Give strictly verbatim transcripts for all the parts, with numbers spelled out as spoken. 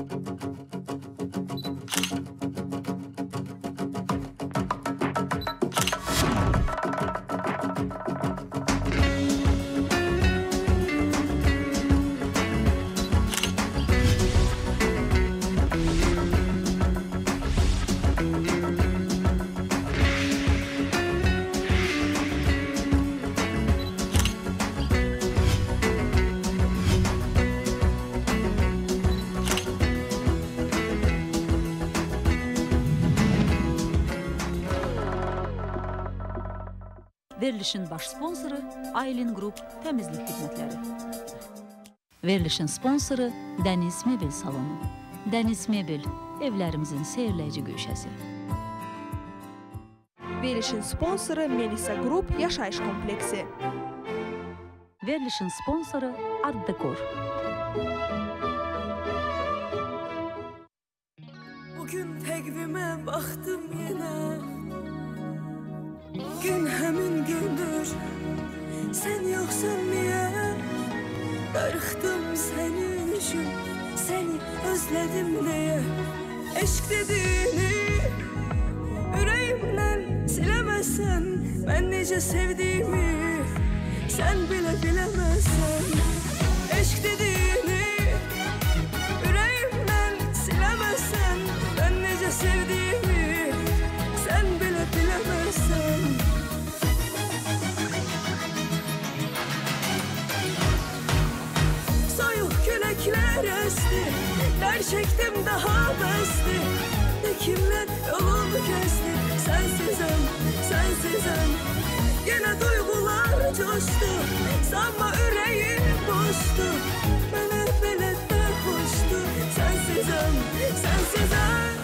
Verilişin baş sponsoru Aylin Group Təmizlik Xidmətləri. Verilişin sponsoru Dəniz Mebel Salonu. Dəniz Mebel, evlərimizin seyirləyici güşəsi. Verilişin sponsoru Melisa Group Yaşayış Kompleksi. Verilişin sponsoru Art Dekor. Bugün təqvimə baxdım yenə. Gün həmin gündür, sən yoxsan niyə? Darıxdım sənin üçün, səni özlədim deyə. Eşq dediyini ürəyimdən siləməsən, mən necə sevdiyimi sən bilə biləməsən. Eşq dediyini ürəyimdən siləməsən, mən necə sevdiyimi sən bilə biləməsən. Küləklər əsti, dər çəkdim daha bəsti. Həkimlər yolumu kəsdi, sənsizəm, sənsizəm. Yenə duyğular coşdu, sanma ürəyim boşdu. Mənə belə də xoşdu, sənsizəm, sənsizəm.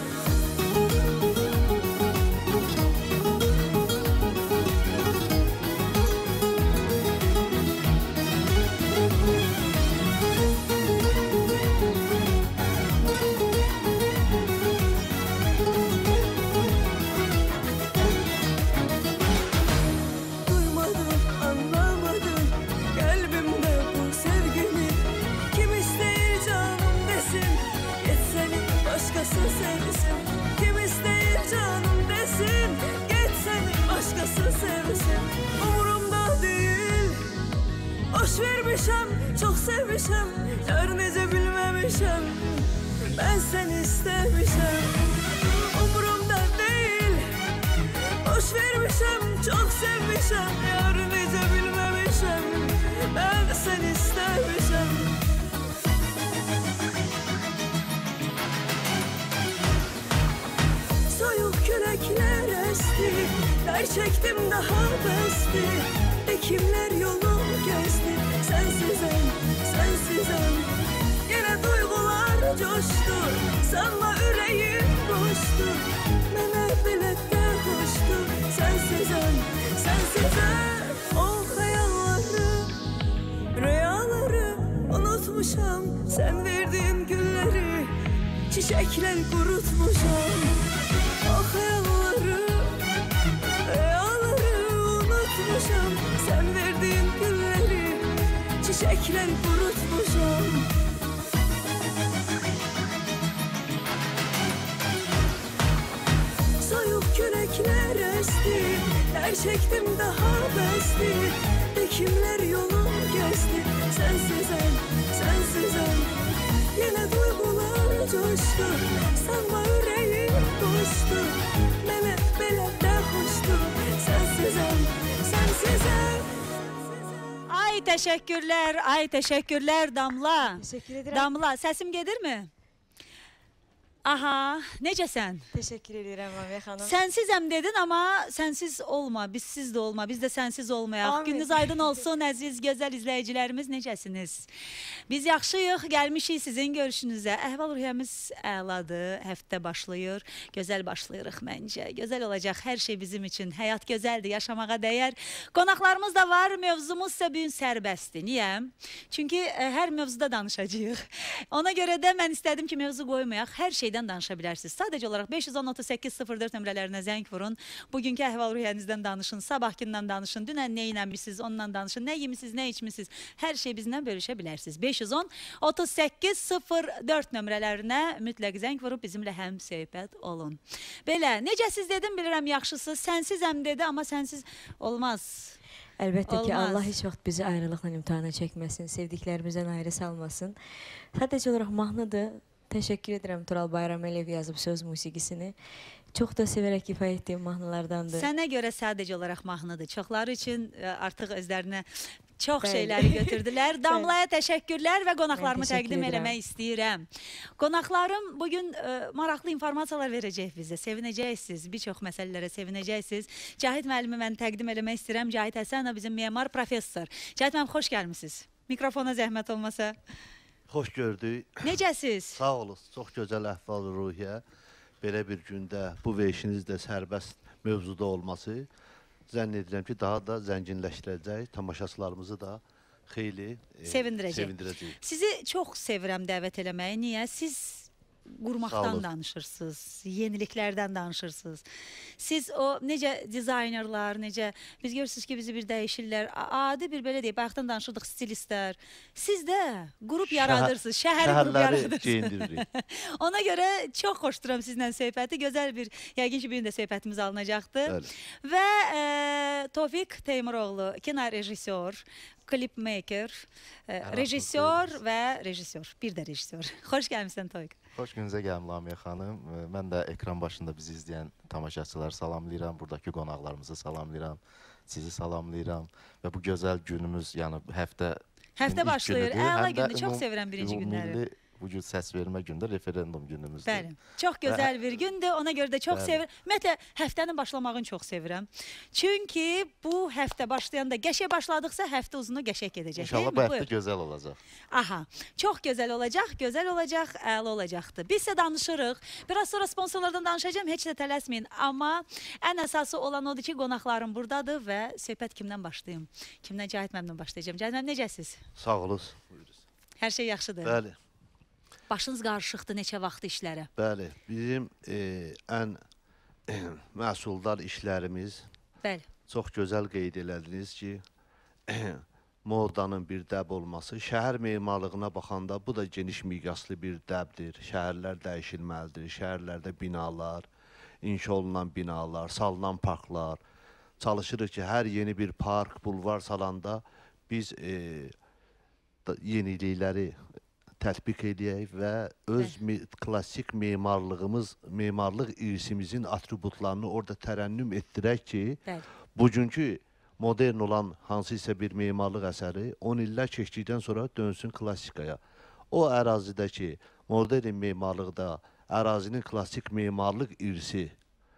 Kim istəyir canım desin, get səni başqası sevsin. Umurumda deyil, boş vermişəm, çox sevmişəm. Yar necə bilməmişəm, mən səni istəmişəm. Umurumda deyil, boş vermişəm, çox sevmişəm. Yar necə bilməmişəm, mən səni istəmişəm. Küləklər əsti, dər çəkdim daha bəsti. Həkimlər yolum kəsdi, sənsizəm, sənsizəm. Yenə duyğular coşdu, sanma ürəyim boşdu. Mənə belə də xoşdu, sənsizəm, sənsizəm. O xəyalları, rüyaları unutmuşam. Sən verdiyin gülləri, çiçəklər qurutmuşam. O xəyalları, rüyaları unutmuşam. Sən verdiyin gülləri, çiçəklər qurutmuşam. Soyuq küləklər əsti, dər çəkdim daha bəsti. Həkimlər yolum kəsdi, sənsizəm, sənsizəm. Yenə duyğular coşdu, sanma ürəyim boşdu. Mənə belə də xoşdu, sənsizəm, sənsizəm. Ay təşəkkürlər, ay təşəkkürlər Damla. Təşəkkür edirəm. Damla, səsim gedirmi? Aha, necəsən? Təşəkkür edirəm Mamiyə xanım. Sənsizəm dedin, amma sənsiz olma, bizsiz də olma, biz də sənsiz olmayaq. Amin. Gününüz aydın olsun, əziz, gözəl izləyicilərimiz, necəsiniz? Biz yaxşıyıq, gəlmişik sizin görüşünüzə. Əhval-ruhiyyəmiz əladır, həftə başlayır, gözəl başlayırıq məncə. Gözəl olacaq hər şey bizim üçün, həyat gözəldir, yaşamağa dəyər. Qonaqlarımız da var, mövzumuz isə bugün sərbəstdir. Niyə? Çünki ə, hər mövzuda danışacağıq. Ona görə də mən istədim ki, mövzu qoymayaq, hər şeydən nəydən danışa bilərsiniz? Sadəcə olaraq beş yüz on otuz səkkiz sıfır dörd nömrələrinə zəng vurun. Bugünkü əhval-ruhiyyənizdən danışın, sabahkindən danışın, dünən nə eləmisiniz, ondan danışın, nə yemisiniz, nə içmisiniz. Hər şey bizlə bölüşə bilərsiniz. beş yüz on otuz səkkiz sıfır dörd nömrələrinə mütləq zəng vurub bizimlə həm söhbət olun. Belə, necəsiz dedim, bilirəm yaxşısı. Sənsizəm dedi, amma sənsiz olmaz. Əlbəttə ki, Olmaz. Allah heç vaxt bizi ayrılıqla imtihana çəkməsin, sevdiklərimizdən ayrı salmasın. Sadəcə olaraq mahnıdır. Təşəkkür edirəm Tural Bayraməliyev yazıb söz musiqisini. Çox da sevərək ifa etdiyim mahnılardandır. Sənə görə sadəcə olaraq mahnıdır. Çoxları üçün ə, artıq özlərinə çox Bəli. şeyləri götürdülər. Damlaya təşəkkürlər və qonaqlarımı Mən təşəkkür təqdim edirəm. eləmək istəyirəm. Qonaqlarım bugün ə, maraqlı informasiyalar verəcək bizə. Sevinəcəksiniz, bir çox məsələlərə sevinəcəksiniz. Cahid müəllimi mən təqdim eləmək istəyirəm. Cahid Həsənov bizim memar professor. Cahid müəllim, xoş gəlmisiniz. Mikrofona zəhmət olmasa. Xoş gördük. Necəsiz? Sağ olun. Çox gözəl əhval-ruhiyyə. Belə bir gündə bu veşiniz də sərbəst mövzuda olması zənn edirəm ki, daha da zənginləşdirəcək, tamaşaçılarımızı da xeyli e, Sevindirəcək. sevindirəcək. Sizi çox sevirəm dəvət eləməyi. Niyə? Siz Sağ qurmaqdan olun. danışırsınız, yeniliklərdən danışırsınız. Siz o necə dizaynerlar, necə biz görürsünüz ki, bizi bir dəyişirlər. A- Adi bir belə deyək, bayaqdan danışırdıq stilistlər. Siz də qrup yaradırsınız, şəhər qrup Şəhərləri yaradırsınız. geyindiririk. Ona görə çox xoş duram sizlə söhbəti. Gözəl bir, yəqin ki, bir gün də söhbətimiz alınacaqdır. Bəli. Və e, Tofiq Teymuroğlu, kino rejissor, klipmaker, e, rejissor və rejissor, bir də rejissor. Xoş gəlmişsən Tofiq. Xoş gününüzə gəlin Lamiyə xanım. Ə, Mən də ekran başında bizi izləyən tamaşaçıları salamlayıram. Buradakı qonaqlarımızı salamlayıram. Sizi salamlayıram. Və bu gözəl günümüz, yəni həftə Həftə ilk başlayır. günüdür. Əla Həm də gündür. Çox ümum- sevirəm birinci günləri. ümumilli bu gün səs vermə gündə referendum günümüzdür. Bəli. Çox gözəl bir gündür. Ona görə də çox Bəli. sevirəm. Ümumiyyətlə həftənin başlamağını çox sevirəm. Çünki bu həftə başlayanda qəşəng başladıqsa həftə uzunu qəşəng gedəcək. İnşallah bu deyilmi? həftə Buyur. gözəl olacaq. Aha, çox gözəl olacaq, gözəl olacaq, əla olacaqdır. Biz isə danışırıq. Biraz sonra sponsorlardan danışacağım, heç də tələsməyin. Amma ən əsası olan odur ki, qonaqlarım buradadır və söhbət kimdən başlayım? Kimdən? Cahid müəllimdən başlayacağım. Cahid müəllim, necəsiz? Sağ olun. Buyurun. Hər şey yaxşıdır. Bəli, Başınız qarışıqdır neçə vaxt işlərə. bəli. Bizim e, ən məhsuldar işlərimiz Bəli. çox gözəl qeyd elədiniz ki, modanın bir dəb olması. Şəhər memarlığına baxanda bu da geniş miqyaslı bir dəbdir. Şəhərlər dəyişilməlidir. Şəhərlərdə binalar, inşa olunan binalar, salınan parklar. Çalışırıq ki, hər yeni bir park, bulvar salanda biz e, da- yenilikləri tətbiq edək və öz me klassik memarlığımız, memarlıq irsimizin atributlarını orada tərənnüm etdirək ki, Bəli. bugünkü modern olan hansısa bir memarlıq əsəri on illər keçdikdən sonra dönsün klassikaya. O ərazidəki modern memarlıqda ərazinin klassik memarlıq irsi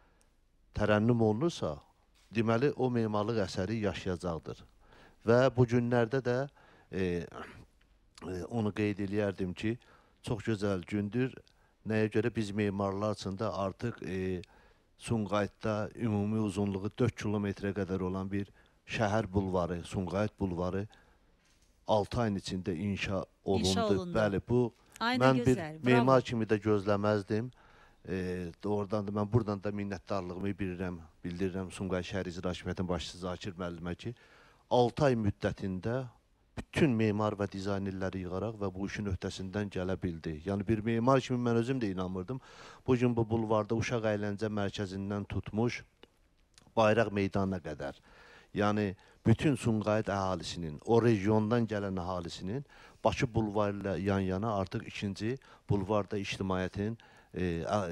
tərənnüm olunursa, deməli o memarlıq əsəri yaşayacaqdır. Və bu günlərdə də e, e, onu qeyd eləyərdim ki, çox gözəl gündür. Nəyə görə biz memarlar üçün də artıq e, Sumqayıtda ümumi uzunluğu dörd kilometrə qədər olan bir şəhər bulvarı, Sumqayıt bulvarı altı ayın içində inşa olundu. İnşa olundu. Bəli, bu Ay, nə mən bir gözəl, bravo. memar kimi də gözləməzdim. E, doğrudan da mən buradan da minnətdarlığımı bildirirəm, bildirirəm Sumqayıt şəhər icra hakimiyyətinin başçısı Zakir müəllimə ki, altı ay müddətində bütün memar və dizaynerləri yığaraq və bu işin öhdəsindən gələ bildi. Yəni bir memar kimi mən özüm də inanmırdım. Bugün bu bulvarda uşaq əyləncə mərkəzindən tutmuş Bayraq meydanına qədər. Yəni bütün Sumqayıt əhalisinin, o regiondan gələn əhalisinin Bakı bulvarı ilə yan-yana artıq ikinci bulvarda ictimaiyyətin e,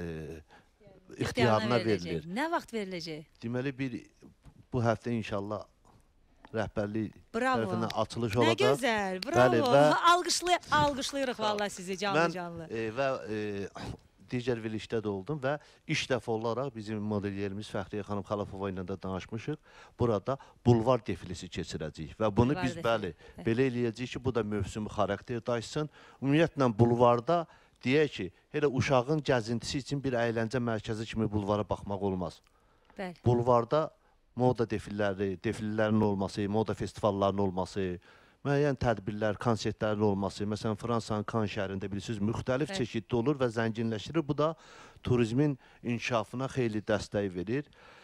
e, ixtiyarına verilir. Nə vaxt veriləcək? Deməli bir bu həftə inşallah rəhbərlik Bravo. tərəfindən açılış Nə olacaq. gözəl, bravo. Bəli, və- Alqışlay alqışlayırıq vallahi sizi Mən canlı-canlı. e, və e, digər verilişdə də oldum və ilk dəfə olaraq bizim modelyerimiz Fəxriyə xanım Xalafova ilə də danışmışıq. Burada bulvar defilesi keçirəcəyik və bunu Bulvar biz defili, bəli bəli. belə eləyəcəyik ki, bu da mövsümi xarakter daşısın. Ümumiyyətlə bulvarda deyək ki, elə uşağın gəzintisi üçün bir əyləncə mərkəzi kimi bulvara baxmaq olmaz. Bəli. Bulvarda moda defilləri, defilələrin olması, moda festivallarının olması, müəyyən tədbirlər, konsertlərin olması, məsələn, Fransanın Kan şəhərində bilirsiniz, müxtəlif Evet. çeşidli olur və zənginləşdirir. Bu da turizmin inkişafına xeyli dəstək verir.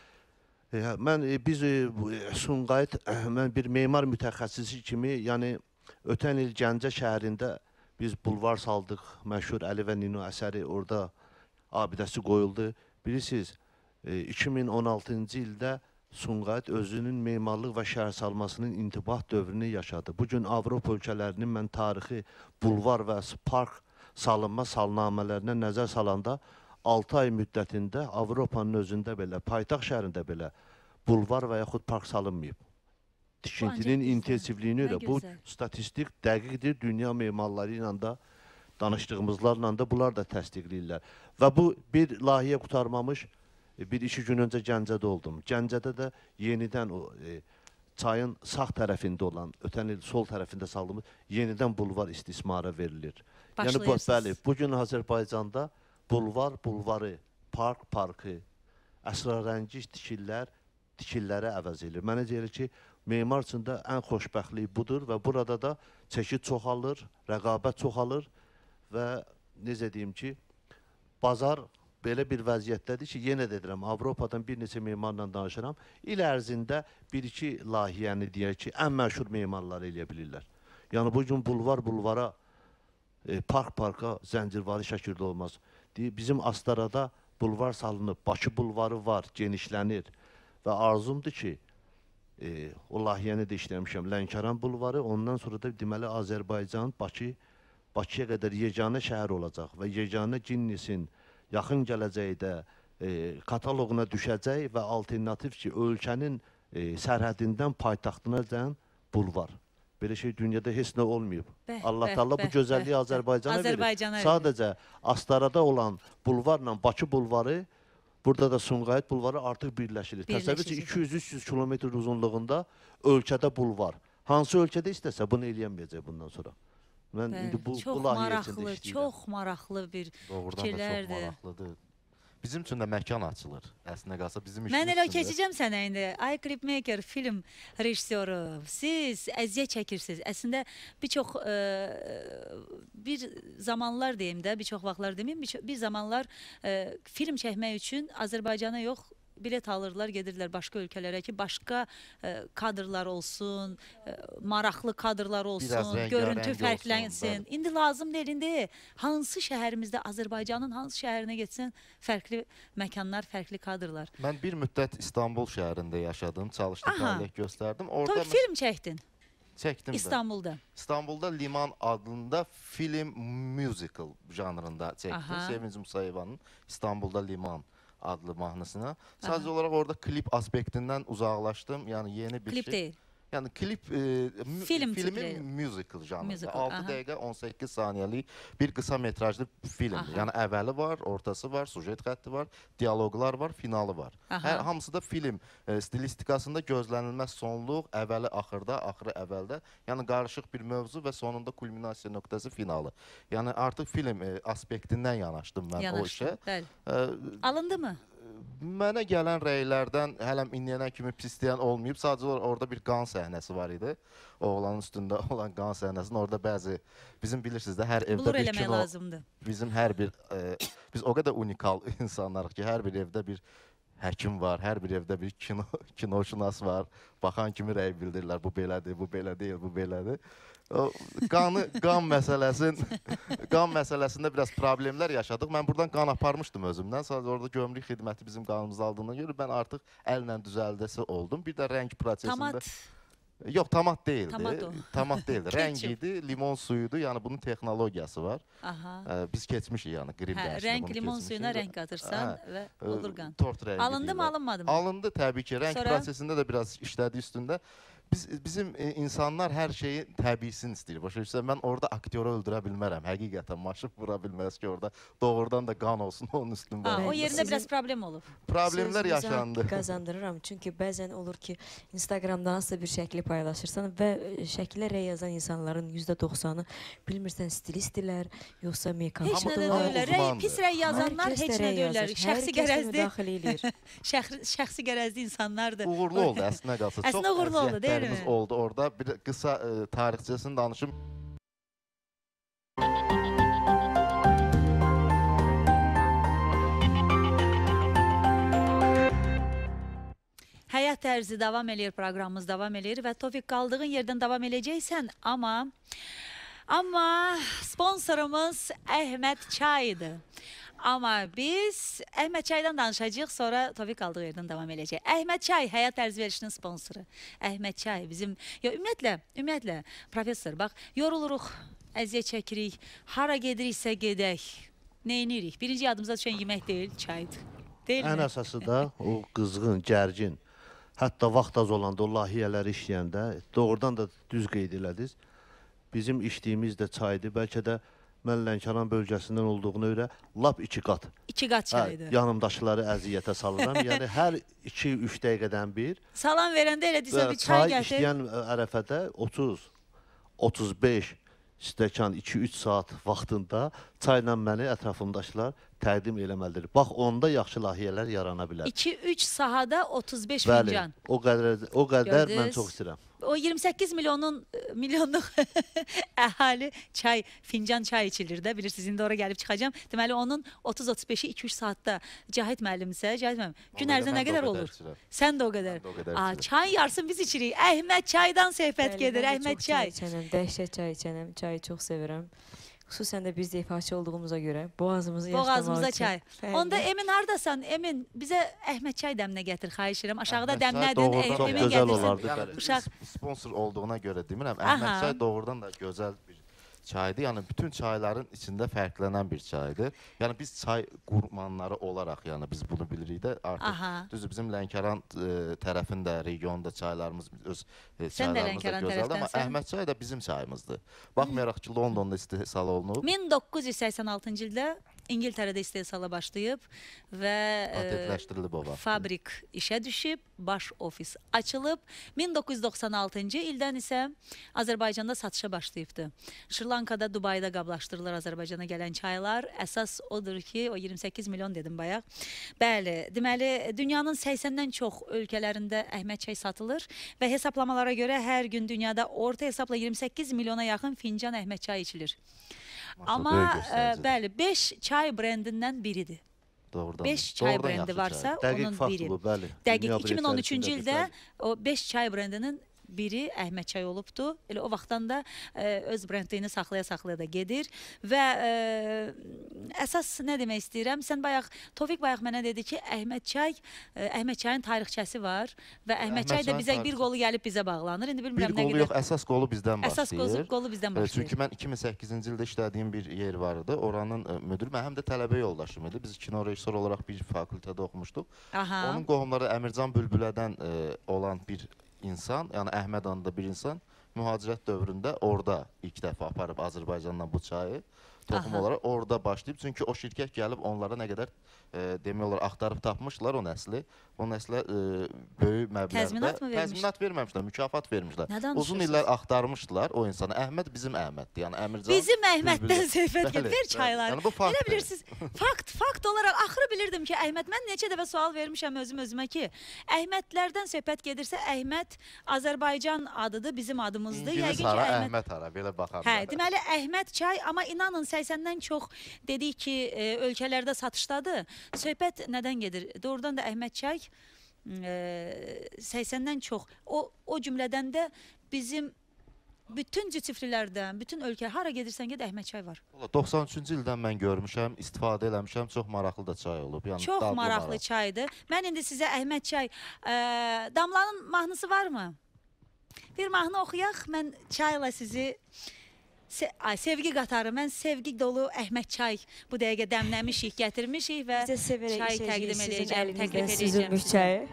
E, mən e, biz e, bu, e, Sumqayıt e, mən bir memar mütəxəssisi kimi, yəni ötən il Gəncə şəhərində biz bulvar saldıq. Məşhur Əli və Nino əsəri orada abidəsi qoyuldu. Bilirsiniz, e, iki min on altıncı ildə Sumqayıt özünün memarlıq və şəhərsalmasının intibah dövrünü yaşadı. Bugün Avropa ölkələrinin mən tarixi bulvar və park salınma salnamələrinə nəzər salanda altı ay müddətində Avropanın özündə belə, paytaxt şəhərində belə bulvar və yaxud park salınmayıb. Tikintinin gözəl. intensivliyini Nə ilə bu gözəl. statistik dəqiqdir. Dünya memarları ilə də danışdığımızlarla da bunlar da təsdiqləyirlər. Və bu bir layihə qurtarmamış. Bir iki gün öncə Gəncədə oldum. Gəncədə də yenidən o e, çayın sağ tərəfində olan, ötən il sol tərəfində saldığımız yenidən bulvar istismara verilir. Yəni bu, Başlayırsınız. bəli, bugün Azərbaycanda bulvar, bulvarı, park, parkı, əsrarəngiz tikillər, tikillərə əvəz edilir. Mənə deyir ki, memar üçün də ən xoşbəxtlik budur və burada da çeşid çoxalır, rəqabət çoxalır və necə deyim ki, bazar belə bir vəziyyətdədir ki, yenə də edirəm, Avropadan bir neçə memarla danışıram. İl ərzində bir-iki layihəni deyək ki, ən məşhur memarlar eləyə bilirlər. Yəni, bugün bulvar bulvara, e, park parka zəncirvari şəkildə olmaz. Deyir, bizim Astarada bulvar salınıb, Bakı bulvarı var, genişlənir və arzumdur ki, e, o layihəni də işləmişəm, Lənkəran bulvarı, ondan sonra da deməli Azərbaycan, Bakı, Bakıya qədər yeganə şəhər olacaq və yeganə Ginnesin yaxın gələcəkdə e, kataloquna düşəcək və alternativ ki, ölkənin e, sərhədindən paytaxtına dən bulvar. Belə şey dünyada heç nə olmayıb. Bəh, Allah bəh, Taala bu bəh, gözəlliyi bəh, Azərbaycana verir. Azərbaycana verir. Sadəcə Astarada olan bulvarla Bakı bulvarı, burada da Sumqayıt bulvarı artıq birləşilir. Təsəvvür ki, iki yüz üç yüz kilometr uzunluğunda ölkədə bulvar. Hansı ölkədə istəsə bunu eləyəməyəcək bundan sonra. Mən Bəli, indi bu, çox bu layihə maraqlı, içində işləyirəm. çox maraqlı bir Doğrudan da çox fikirlərdir. maraqlıdır. Bizim üçün də məkan açılır. Əslində qalsa bizim işimiz Mən elə üçün də- keçəcəm sənə indi. Ay Clipmaker film rejissoru. Siz əziyyət çəkirsiniz. Əslində bir çox e, bir zamanlar deyim də, bir çox vaxtlar deməyim, bir, çox- bir zamanlar e, film çəkmək üçün Azərbaycana yox, bilet alırlar, gedirlər başqa ölkələrə ki, başqa e, kadrlar olsun, e, maraqlı kadrlar olsun, rəngarəng görüntü olsun, fərqlənsin. bəli. İndi lazım deyil, indi hansı şəhərimizdə, Azərbaycanın hansı şəhərinə getsən, fərqli məkanlar, fərqli kadrlar. Mən bir müddət İstanbul şəhərində yaşadım, çalışdım, Aha. fəaliyyət göstərdim. Orada Toy məs- film çəkdin çəkdim də. İstanbulda. İstanbulda Liman adında film musical janrında çəkdim. Aha. Sevinç Musayevanın İstanbulda Liman adlı mahnısına. Sadəcə olaraq orada klip aspektindən uzaqlaşdım. Yəni yeni bir Klip şey. deyil. Yəni klip e, mü- Film filmin tipli. musical janrında. Musical, altı aha. dəqiqə on səkkiz saniyəlik bir qısa metrajlı filmdir. Aha. Yəni əvvəli var, ortası var, sujet xətti var, dialoqlar var, finalı var. Aha. Hər hamısı da film e, stilistikasında gözlənilməz sonluq, əvvəli axırda, axırı əvvəldə. Yəni qarışıq bir mövzu və sonunda kulminasiya nöqtəsi finalı. Yəni artıq film e, aspektindən yanaşdım mən o Yanaşdı. işə. Bəli. E, Alındı mı? Mənə gələn rəylərdən hələm indiyənə kimi pis deyən olmayıb. Sadəcə olaraq orada bir qan səhnəsi var idi. Oğlanın üstündə olan qan səhnəsində orada bəzi bizim bilirsiniz də hər evdə Blur bir eləmək kino, lazımdır. bizim hər bir e, biz o qədər unikal insanlarıq ki, hər bir evdə bir həkim var, hər bir evdə bir kino kinoşünas var. Baxan kimi rəy bildirirlər. Bu belədir, bu belə deyil, bu belədir. O qanı, qan məsələsin, qan məsələsində biraz problemlər yaşadıq. Mən buradan qan aparmışdım özümdən. Sadəcə orada gömrük xidməti bizim qanımızı aldığına görə mən artıq əllə düzəldəsi oldum. Bir də rəng prosesində Tamat. Yox, tamat deyildi. Tamat o. Tamat deyildi. Rəng Ketçup. idi, limon suyuydu. Yəni bunun texnologiyası var. Aha. Ee, biz keçmişik yəni qrim Hə, dərsinə rəng bunu limon keçmişik. suyuna rəng qatırsan Hə, və e, olur qan. Tort rəngi Alındı mı, deyirlər. alınmadı mı? Alındı təbii ki. Rəng Sonra? prosesində də biraz işlədi üstündə. Biz bizim e, insanlar hər şeyi təbiisini istəyir. Başa düşürsən, mən orada aktyoru öldürə bilmərəm. Həqiqətən maşın vura bilməz ki, orada doğrudan da qan olsun onun üstündə. Ha, o Bəli, yerində sizin- biraz problem olur. Problemlər Sözünüzə yaşandı. haqq qazandırıram. Çünki bəzən olur ki, Instagramda hansısa bir şəkli paylaşırsan və şəklə rəy yazan insanların yüzdə doxsanı bilmirsən stilistdirlər, yoxsa Heç mekanik nə də Amma deyirlər. uzmandır. Rəy, pis rəy yazanlar Hər kəs heç də nə rəy deyirlər. yazır. Şəxsi Hər kəs də qərəzli, müdaxilə eləyir. şəxsi, şəxsi qərəzli insanlardır. Uğurlu oldu əslində qalsa. Əslində Çox uğurlu oldu, əziyyətlər günlərimiz mi? oldu orada. Bir qısa e, tarixçəsini danışım. Həyat tərzi davam eləyir, proqramımız davam eləyir və Tofiq qaldığın yerdən davam eləyəcəksən, amma amma sponsorumuz Əhməd Çaydır. Amma biz Əhməd Çaydan danışacağıq, sonra Tofiq qaldığı yerdən davam eləyəcək. Əhməd Çay həyat tərzi verişinin sponsoru. Əhməd Çay bizim, ya ümumiyyətlə, ümumiyyətlə professor, bax, yoruluruq, əziyyət çəkirik, hara gediriksə gedək, neyinirik? Birinci yadımıza düşən yemək deyil, çaydır. Deyil Ən mi? əsası da o qızğın, gərgin, hətta vaxt az olanda, o layihələri işləyəndə doğrudan da düz qeyd elədiniz. Bizim içdiyimiz də çaydır. Bəlkə də mən Lənkəran bölgəsindən olduğuna görə lap iki qat. İki qat çaydır. Hə, yanımdaşları əziyyətə salıram. Yəni hər iki üç dəqiqədən bir. Salam verəndə elə desə bir çay Çay gətir. işləyən ərəfədə otuz otuz beş stəkan iki üç saat vaxtında çayla məni ətrafımdaşlar təqdim eləməlidir. Bax, onda yaxşı layihələr yarana bilər. iki üç sahada otuz beş Bəli, fincan. o qədər, o qədər mən Gördünüz? çox istəyirəm. O iyirmi səkkiz milyonun milyonluq əhali çay, fincan çay içilir də, bilirsiniz, indi ora gəlib çıxacağım. Deməli, onun otuz otuz beşi iki üç saatda Cahit müəllimsə, Cahit müəllim, gün ərzində nə qədər olur? Sən də o qədər. Mən də o qədər Aa, içirəm. çay yarısın biz içirik. Əhməd Çaydan söhbət gedir, Bəli, mən də Əhməd çox Çay. içənəm, dəhşət çay içənəm, çayı çox sevirəm. Xüsusən də biz də ifaçı olduğumuza görə boğazımızı yaşlamaq Boğazımıza üçün. çay. Bəli. Onda Emin hardasan? Emin, bizə Əhməd Çay dəmnə gətir, xahiş edirəm. Aşağıda Əhməd çay dəmlədin, doğrudan çox Emin gözəl gətirsin. olardı. Yəni Bəli. Uşaq. biz sponsor olduğuna görə demirəm. Aha. Əhməd çay doğrudan da gözəl bir çaydır. Yəni bütün çayların içində fərqlənən bir çaydır. Yəni biz çay qurmanları olaraq, yəni biz bunu bilirik də artıq. Aha. Düzdür, bizim Lənkəran e, tərəfində, regionda çaylarımız öz e, Sən də çaylarımız da Lənkəran gözəldir, amma tərəfdənsən. Əhməd çay da bizim çayımızdır. Baxmayaraq ki, Londonda istehsal olunub, min doqquz yüz səksən altıncı ildə İngiltərədə istehsala başlayıb və e, patentləşdirilib o vaxt. fabrik işə düşüb, baş ofis açılıb. min doqquz yüz doxsan altıncı ildən isə Azərbaycanda satışa başlayıbdı. Şri-Lankada, Dubayda qablaşdırılır Azərbaycana gələn çaylar. Əsas odur ki, o iyirmi səkkiz milyon dedim bayaq. Bəli, deməli dünyanın səksəndən çox ölkələrində Əhməd çay satılır və hesablamalara görə hər gün dünyada orta hesabla iyirmi səkkiz milyona yaxın fincan Əhməd çay içilir. Maşallah, Amma böyük e, göstəricidir. bəli, beş çay brendindən biridir. Doğrudan. beş çay Doğrudan brendi yaxşı varsa Dəqiq onun faktdır biri. bu, bəli. Dəqiq Dünya iki min on üçüncü xəritəsində ildə bəli. o beş çay brendinin biri Əhməd çay olubdu. Elə o vaxtdan da e, öz brendliyini saxlaya-saxlaya da gedir və e, əsas nə demək istəyirəm? Sən bayaq Tofiq bayaq mənə dedi ki, Əhməd çay, e, Əhməd çayın tarixçəsi var və Əhməd Əhməd çay da çayın bizə bir tarixçəsi. qolu gəlib bizə bağlanır. İndi Bir bilmirəm nə qolu yox, qədər. əsas qolu bizdən başlayır. Əsas qolu, qolu bizdən E, başlayır. Çünki mən iki min səkkizinci ildə işlədiyim bir yer var idi. Oranın e, müdürü, mən həm də tələbə yoldaşım idi. Biz kino rejissor olaraq bir fakültədə oxumuşduq. Aha. Onun qohumları Əmircan Bülbülədən e, olan bir insan, yəni Əhməd adında bir insan mühacirət dövründə orada ilk dəfə aparıb Azərbaycandan bu çayı toxum Aha. olaraq orada başlayıb. Çünki o şirkət gəlib onlara nə qədər e, demək olar axtarıb tapmışlar o nəsli. O nəslə e, böyük məbləğdə Təzminat mı vermiş? təzminat verməmişlər, mükafat vermişlər. Nə Uzun danışırsınız? illər axtarmışdılar o insanı. Əhməd bizim Əhməddir. Yəni Əmircan Bizim Əhməddən Bülbülə. söhbət Bəli, gedir, ver bəli. çayları. Yəni bu Elə faktdır. bilirsiniz, fakt, fakt olaraq axırı bilirdim ki, Əhməd, mən neçə dəfə sual vermişəm özüm özümə ki, Əhmədlərdən söhbət gedirsə, Əhməd Azərbaycan adıdır, bizim adımızdır. İngilis Yəqin ki, hara, Əhməd... Əhməd hara, belə baxanda. Hə, deməli Əhməd çay, amma inanın səksəndən çox dedik ki, e, ölkələrdə satışdadır. Söhbət nədən gedir? Doğrudan da Əhməd çay e, səksəndən çox. O o cümlədən də bizim bütün cütiflilərdən, bütün ölkə hara gedirsən get Əhməd çay var. Valla doxsan üçüncü ildən mən görmüşəm, istifadə eləmişəm, çox maraqlı da çay olub. Yəni Çox dadlı maraqlı maraq. çaydır. Mən indi sizə Əhməd çay, e, Damlanın mahnısı varmı? Bir mahnı oxuyaq, mən çayla sizi Se Ay, sevgi qatarı, mən sevgi dolu Əhməd çay bu dəqiqə dəmləmişik, gətirmişik və Bizə sevərək çay içəcəyik, təqdim sizin edəcəm, əlinizdən təklif edəcəm süzülmüş sizə. çayı.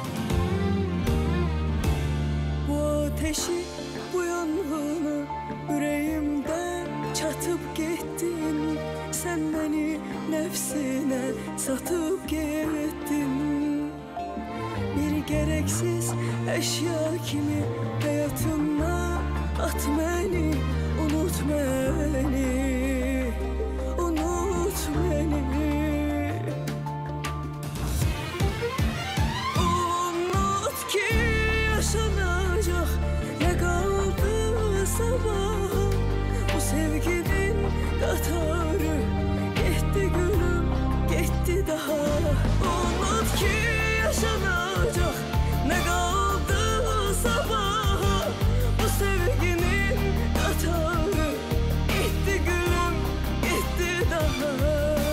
Bu ateşi, bu yangını gereksiz eşya kimi hayatımdan at beni, unut beni, unut beni. Unut ki yaşanacak ne kaldı sabaha, bu sevginin katarı gitti gülüm, gitti daha. Unut ki yaşanacak ne kaldı sabaha, bu sevginin katarı gitti gülüm, gitti daha.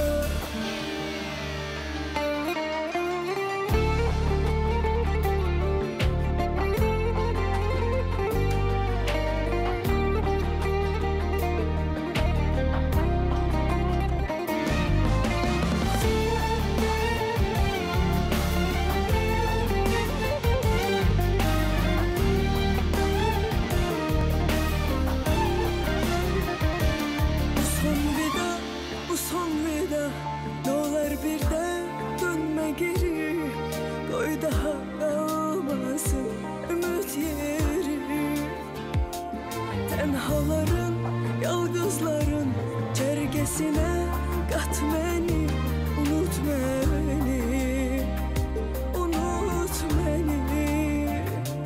Bu son vida, bu son vida, ne olur bir de dönme geri. Koy daha kalmasın ümit yeri. Tenhaların, yalnızların cergesine kat beni, unut beni, unut beni.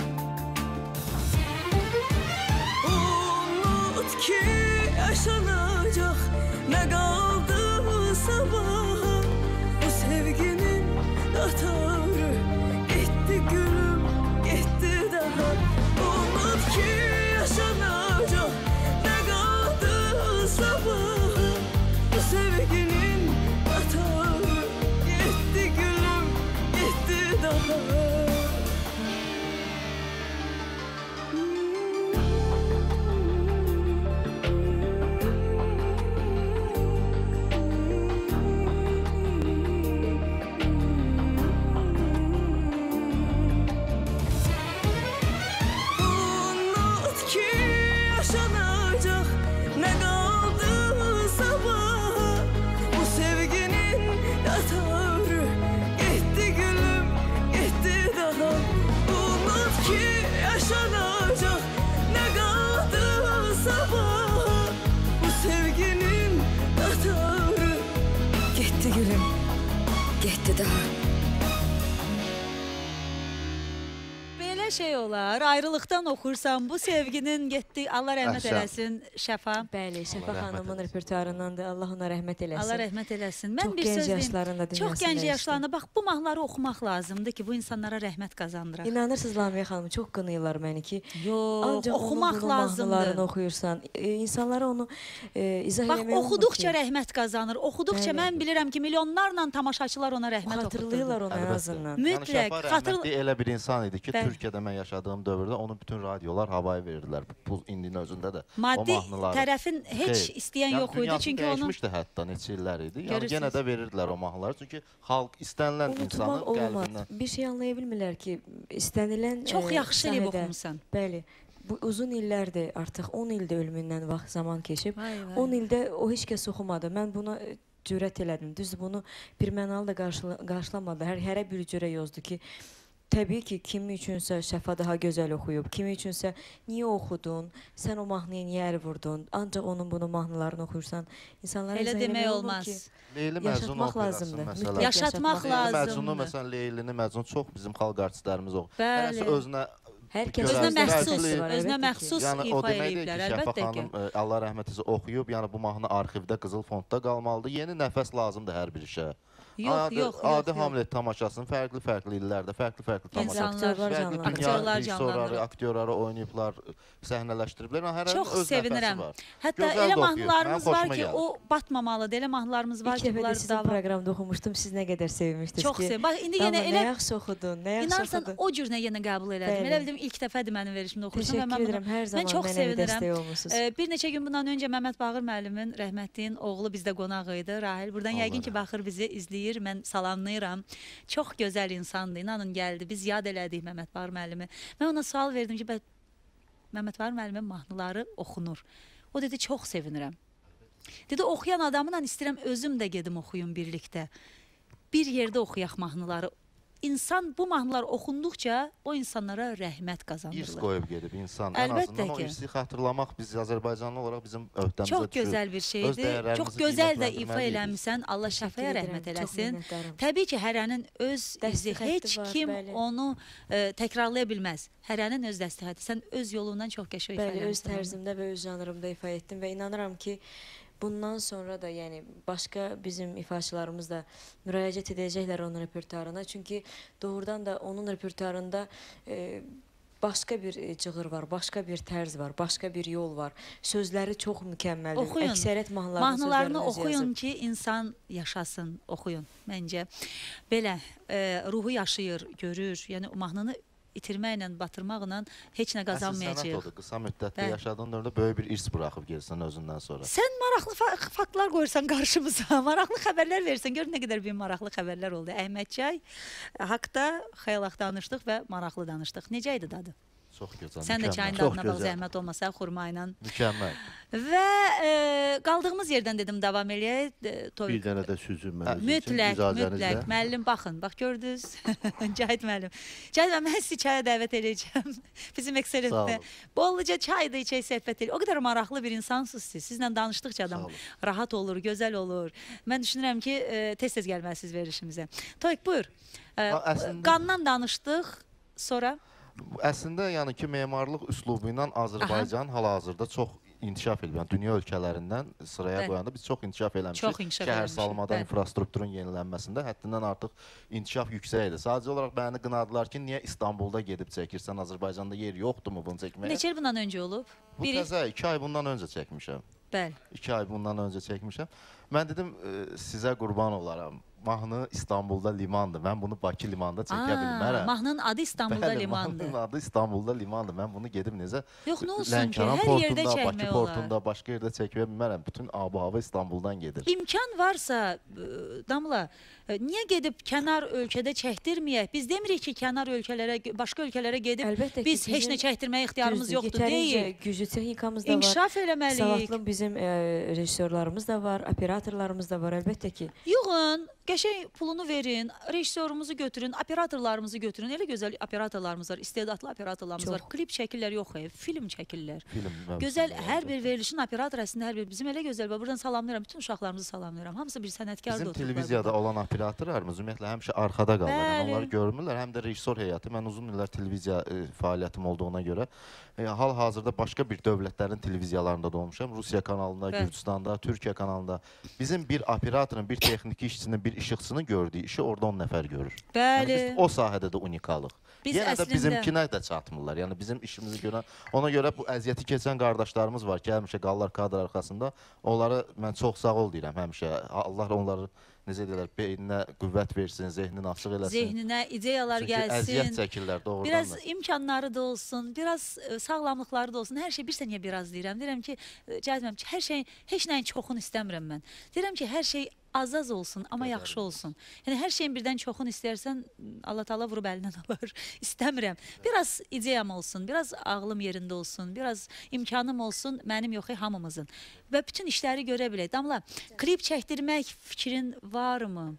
Unut ki yaşanacak ne kaldı sabaha, bu sevginin katarı gitti gülüm, gitti daha. Unut ki yaşanacak ne kaldı sabaha, bu sevginin katarı gitti gülüm, gitti daha. Unut ki yaşanacak ne kaldı sabaha, bu sevginin katarı gitti gülüm, gitti daha. Unut ki yaşanacak ne kaldı sabaha, bu sevginin katarı gitti gülüm, gitti daha. Belə şey olar, ayrılıqdan oxursan bu sevginin getdi. Allah rəhmət Əhsən. eləsin Şəfa. Bəli, Şəfa Allah rəhmət xanımın eləsin. repertuarındandır. Allah ona rəhmət eləsin. Allah rəhmət eləsin. Mən Çox bir gənc söz deyim. yaşlarında Çox dünyasını gənc dəyişdi. yaşlarında bax bu mahnıları oxumaq lazımdır ki, bu insanlara rəhmət qazandıraq. İnanırsınız Lamiyə xanım, çox qınayırlar məni ki, Yox, ancaq oxumaq onun bunu lazımdır. mahnılarını oxuyursan, e, insanlara onu e, izah Bax eləmək olmur oxuduqca ki. rəhmət qazanır. Oxuduqca Bəli. mən bilirəm ki, milyonlarla tamaşaçılar ona rəhmət Xatırlayırlar oxutdurdu. onu ən Əlbəttə. azından. Mütləq. Yəni Şəfa Xatır rəhmətli elə bir insan idi ki, Bəli. Türkiyədə mən yaşadığım dövrdə onun bütün radiolar havayı verirdilər. Bu indinin özündə də maddi o mahnıları. tərəfin heç Xeyr. istəyən Yəni yox idi dünyası çünki onun dəyişmişdi hətta neçə illər idi. Yəni Görürsünüz. yenə də verirdilər o mahnıları. Çünki xalq istənilən insanın Unutmaq olmaz. qəlbindən. Bir şey anlaya bilmirlər ki, istənilən çox e, yaxşı eləyib sahədə- oxumusan. Bəli. Bu uzun illərdir, artıq on ildir ölümündən vaxt zaman keçib. Vay, vay. on ildə o heç kəs oxumadı. Mən buna e, cürət elədim. Düzdür, bunu bir mənalı da qarşıla qarşılamadı. Hər hərə bir cürə yozdu ki, təbii ki, kimi üçünsə Şəfa daha gözəl oxuyub, kimi üçünsə niyə oxudun, sən o mahnıya niyə əl vurdun, ancaq onun bunu mahnılarını oxuyursan, insanlara Elə izah demək eləmək olur olmaz. ki, Leyli Məcnun yaşatmaq operası lazımdır. məsələn. Mütləq Yaşatmaq Leyli lazımdır. Məcnunu məsələn Leylini Məcnun çox bizim xalq artistlərimiz oxuyur. Bəli. Hərəsi özünə hər Bu kəs Özünə Gözəl, məxsus, fərqli. özünə Əlbəttə ki. məxsus Yəni o ifa deməkdir ki, eləyiblər, Şəfa əlbəttə ki. xanım e, Allah rəhmət etsin oxuyub, yəni bu mahnı arxivdə Qızıl Fondda qalmalıdır. Yeni nəfəs lazımdır hər bir işə. Yox, Adi, yox, yox. Adi yox. Hamlet tamaşasını fərqli-fərqli illərdə, fərqli-fərqli İnsanlar, tamaşaçılar, aktyorlar fərqli canlandırıb. dünya Aktyorlar rejissorları, canlandırıb. aktyorları oynayıblar, səhnələşdiriblər. Yəni hər Çox öz sevinirəm. nəfəsi var. Hətta Gözəl elə də oxuyur. mahnılarımız Mənim var xoşuma ki, gəlir. o batmamalıdır. Elə mahnılarımız var İlk ki, dəfə də bunlar sizin davam. proqramda oxumuşdum, siz nə qədər sevmişdiniz Çox ki. sev. Bax indi Damla, yenə nə elə yaxşı oxudun, nə yaxşı İnarsan oxudun. o cür nə yenə qəbul elədim. Bəli. Elə bildim ilk dəfədir mənim verişimdə oxuyursan və Təşəkkür mən bunu edirəm, hər zaman çox mənə sevinirəm. dəstək olmusunuz. Ee, bir neçə gün bundan öncə Məmməd Bağır müəllimin rəhmətliyin oğlu bizdə qonaq idi, Rahil. Buradan Allah yəqin ki, rəhmət. baxır bizi izləyir. Mən salamlayıram. Çox gözəl insandır. İnanın gəldi. Biz yad elədik Məmməd Bağır müəllimi. Mən ona sual verdim ki, bə Məmməd Bağır müəllimin mahnıları oxunur. O dedi, çox sevinirəm. Dedi, oxuyan adamla istəyirəm özüm də gedim oxuyum birlikdə. Bir yerdə oxuyaq mahnıları. insan bu mahnılar oxunduqca o insanlara rəhmət İrs qazandırılır. qoyub gedib insan. Ən Əlbəttə azından o ki. irsi xatırlamaq biz Azərbaycanlı olaraq bizim öhdəmizə Çox düşür. gözəl bir Öz şeydir. dəyərlərimizi Çox gözəl də ifa qiymətləndirməliyik. eləmisən. Allah şəfəyə Teşekkür rəhmət ederim, çok eləsin. minnettarım. Təbii ki, hərənin öz Dəsti izi, xətti heç var, kim bəli. onu e, təkrarlaya bilməz. Hərənin öz dəsti xətti. Sən öz yolundan çox qəşəng ifa Bəli, öz eləmisən. tərzimdə və öz janrımda ifa etdim və inanıram ki, bundan sonra da yəni başqa bizim ifaçılarımız da müraciət edəcəklər onun repertuarına. Çünki doğrudan da onun repertuarında e, başqa bir e, cığır var, başqa bir tərz var, başqa bir yol var. Sözləri çox mükəmməldir. Oxuyun. Əksəriyyət mahnılarının Mahnılarını sözlərini özü oxuyun yazıb. ki, insan yaşasın, oxuyun məncə. Belə e, ruhu yaşayır, görür. Yəni o mahnını itirməklə, batırmaqla heç nə Əsl sənət qazanmayacağıq. odur. Qısa müddətdə Bəli. yaşadığın dövrdə böyük bir irs buraxıb gelsən özündən sonra. Sən maraqlı fa faktlar qoyursan qarşımıza, maraqlı xəbərlər verirsən. Gör nə qədər bir maraqlı xəbərlər oldu. Əhmədçay haqda xeyli danışdıq və maraqlı danışdıq. Necə idi dadı? Çox gözəl. Sən də mükəmməl. çayın Çox dadına bax gözəl. zəhmət olmasa xurma ilə. Mükəmməl. Və e, qaldığımız yerdən dedim davam eləyək. E, toy- Bir dənə də süzün mənim Mütləq, icazənizlə. mütləq. Müəllim baxın, bax gördünüz. Cahid müəllim. Cahid müəllim, mən sizi çaya dəvət edəcəm. Bizim Sağ ekscelentdə. olun. Bolluca çay da içək, söhbət edək. O qədər maraqlı bir insansınız siz. Sizlə danışdıqca Sağ adam olun. rahat olur, gözəl olur. Mən düşünürəm ki, e, tez-tez gəlməlisiniz verilişimizə. Toyk, buyur. E, Ha, əslində- qandan danışdıq, sonra Əslində yəni ki, memarlıq üslubu ilə Azərbaycan hal-hazırda çox inkişaf edib. Yəni dünya ölkələrindən sıraya Bəli. qoyanda biz çox inkişaf eləmişik. Çox inkişaf Şəhər eləmişik, salmada, bəli. infrastrukturun yenilənməsində həddindən artıq inkişaf yüksəkdir. Sadəcə olaraq məni qınadılar ki, niyə İstanbulda gedib çəkirsən, Azərbaycanda yer yoxdurmu bunu çəkməyə? neçə il bundan öncə olub? Bu Biri, təzə iki ay bundan öncə çəkmişəm. bəli. iki ay bundan öncə çəkmişəm. Mən dedim e, sizə qurban olaram. Mahnı İstanbulda limandır. Mən bunu Bakı limanda çəkə bilmərəm. Mahnının adı İstanbulda Bəli, limandır. mahnının adı İstanbulda limandır. Mən bunu gedib necə Yox, nə olsun ki, Lənkəran hər yerdə portunda, Bakı çəkmək olar. portunda, başqa yerdə çəkə bilmərəm. Bütün ab-hava İstanbuldan gedir. İmkan varsa, e, Damla, e, niyə gedib kənar ölkədə çəkdirməyək? Biz demirik ki, kənar ölkələrə, başqa ölkələrə gedib Əlbəttə ki, biz heç bizim nə çəkdirməyə ixtiyarımız düzdür, yoxdur, yetərincə deyil. Güclü texnikamız da var. İnkişaf eləməliyik. Savadlı bizim e, rejissorlarımız da var, operatorlarımız da var. Əlbəttə ki, Yığın, qəşəng pulunu verin, rejissorumuzu götürün, operatorlarımızı götürün. Elə gözəl operatorlarımız var, istedadlı operatorlarımız Çox. var. Klip çəkirlər, yox, xeyr, film çəkirlər. Film mövzusunda Gözəl, var. hər bir verilişin operator əslində hər bir bizim elə gözəl. Bax, buradan salamlayıram, bütün uşaqlarımızı salamlayıram. Hamısı bir sənətkardır. Bizim oturublar televiziyada burada. olan operatorlarımız ümumiyyətlə həmişə arxada qalırlar. Yəni Bəli. onları görmürlər. Həm də rejissor heyəti. Mən uzun illər televiziya e, fəaliyyətim olduğuna görə e, hal-hazırda başqa bir dövlətlərin televiziyalarında da olmuşam. Rusiya kanalında, Bəli. Gürcüstanda, Türkiyə kanalında. Bizim bir operatorun, bir texniki işçinin, bir işıqçının gördüyü işi orada on nəfər görür. Yəni biz Bəli. o sahədə də unikalıq. Biz Yenə də əslində- bizimkinə də çatmırlar. Yəni bizim işimizi görən, ona görə bu əziyyəti keçən qardaşlarımız var ki, həmişə qalırlar kadr arxasında. Onları mən çox sağ ol deyirəm həmişə. Allah onları necə deyirlər, beyninə qüvvət versin, zehnini açıq eləsin. Zehninə ideyalar Çünki gəlsin. əziyyət çəkirlər doğrudan Biraz da. imkanları da olsun, biraz e, sağlamlıqları da olsun. Hər şey bir saniyə biraz deyirəm. Deyirəm ki, e, Cəzməm ki, hər şey, heç nəyin çoxunu istəmirəm mən. Deyirəm ki, hər şey az-az olsun, amma Gözəl yaxşı olsun. Yəni hər şeyin birdən çoxunu istərsən, Allah Taala vurub əlindən alır. İstəmirəm. Biraz ideyam olsun, biraz ağlım yerində olsun, biraz imkanım olsun, mənim yox, hamımızın. Və bütün işləri görə bilək. Damla, klip çəkdirmək fikrin varmı?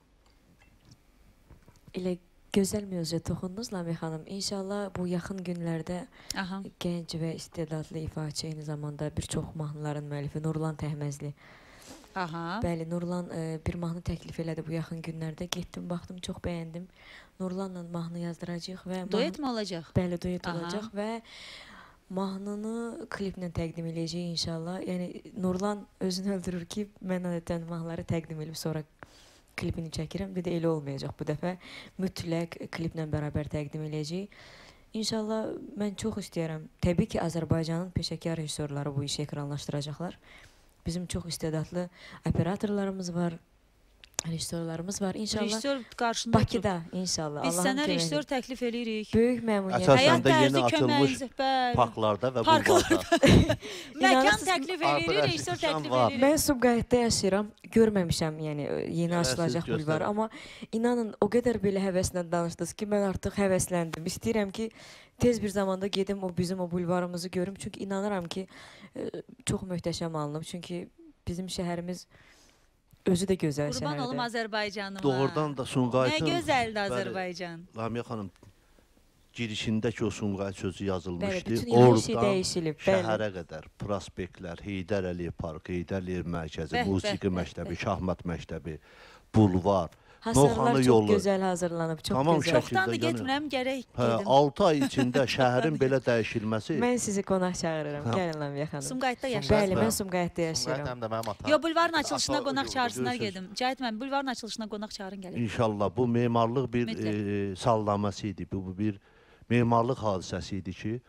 elə gözəl mövzuya toxundunuz Lamiyə xanım. İnşallah bu yaxın günlərdə Aha. gənc və istedadlı ifaçı, eyni zamanda bir çox mahnıların müəllifi Nurlan Təhməzli. Aha. Bəli, Nurlan e, bir mahnı təklif elədi bu yaxın günlərdə. Getdim, baxdım, çox bəyəndim. Nurlanla mahnı yazdıracağıq və Duet mi olacaq? Bəli, duet Aha. olacaq və mahnını kliplə təqdim eləyəcək inşallah. Yəni Nurlan özünü öldürür ki, mən adətən mahnıları təqdim edib sonra klipini çəkirəm. Bir də elə olmayacaq bu dəfə. Mütləq kliplə bərabər təqdim eləyəcək. İnşallah mən çox istəyirəm. Təbii ki, Azərbaycanın peşəkar rejissorları bu işi ekranlaşdıracaqlar. Bizim çox istedadlı operatorlarımız var, rejissorlarımız var. İnşallah Rejissor qarşında oturub. Bakıda inşallah. Biz Allahın sənə köməyi. rejissor təklif eləyirik. Böyük məmnuniyyət. Əsasən Həyat də yeni tərzi açılmış köməyiniz, bəli. parklarda və Parklarda. bulvarda. Məkan İnanırsınız, təklif artıq eləyirik, rejissor əşya təklif var. eləyirik. Mən Sumqayıtda yaşayıram. Görməmişəm, yəni yeni Hə, açılacaq siz bulvar, göstərin. amma inanın o qədər belə həvəslə danışdınız ki, mən artıq həvəsləndim. İstəyirəm ki, tez bir zamanda gedim o bizim o bulvarımızı görüm. Çünki inanıram ki, e, çox möhtəşəm alınıb. Çünki bizim şəhərimiz Özü də gözəl Qurban olum şəhərdir. Azərbaycanıma. Doğrudan da Sumqayıtın... Nə gözəldir Bəli, Azərbaycan. Lamiyə xanım, girişindəki o Sumqayıt sözü yazılmışdı. Bəli, bütün hər şey dəyişilib. Bəli. Şəhərə qədər prospektlər, Heydər Əliyev Parkı, Heydər Əliyev Mərkəzi, Bəh, Musiqi bəh, Məktəbi, bəh. Şahmat Məktəbi, Bulvar, Hasarlar Novxanı çox yolu. gözəl hazırlanıb, çox Tamam, gözəl. şəkil- Çoxdan da yəni- getmirəm, gərək Hə, gedim. altı ay içində şəhərin belə dəyişilməsi... Mən sizi qonaq çağırıram, Hə. gəlin Lamiyə xanım. Sumqayıtda Bəli, yaşayırsınız. mən Sumqayıtda Sumqayıt yaşayıram. həm də mənim atam. Yo, bulvarın açılışına Ata- qonaq çağırsınlar görürsünüz. gedim. Cahit mən bulvarın açılışına qonaq çağırın gəlin. İnşallah bu memarlıq bir Mütləq. e, sallaması idi. Bu, bu bir memarlıq hadisəsi idi ki,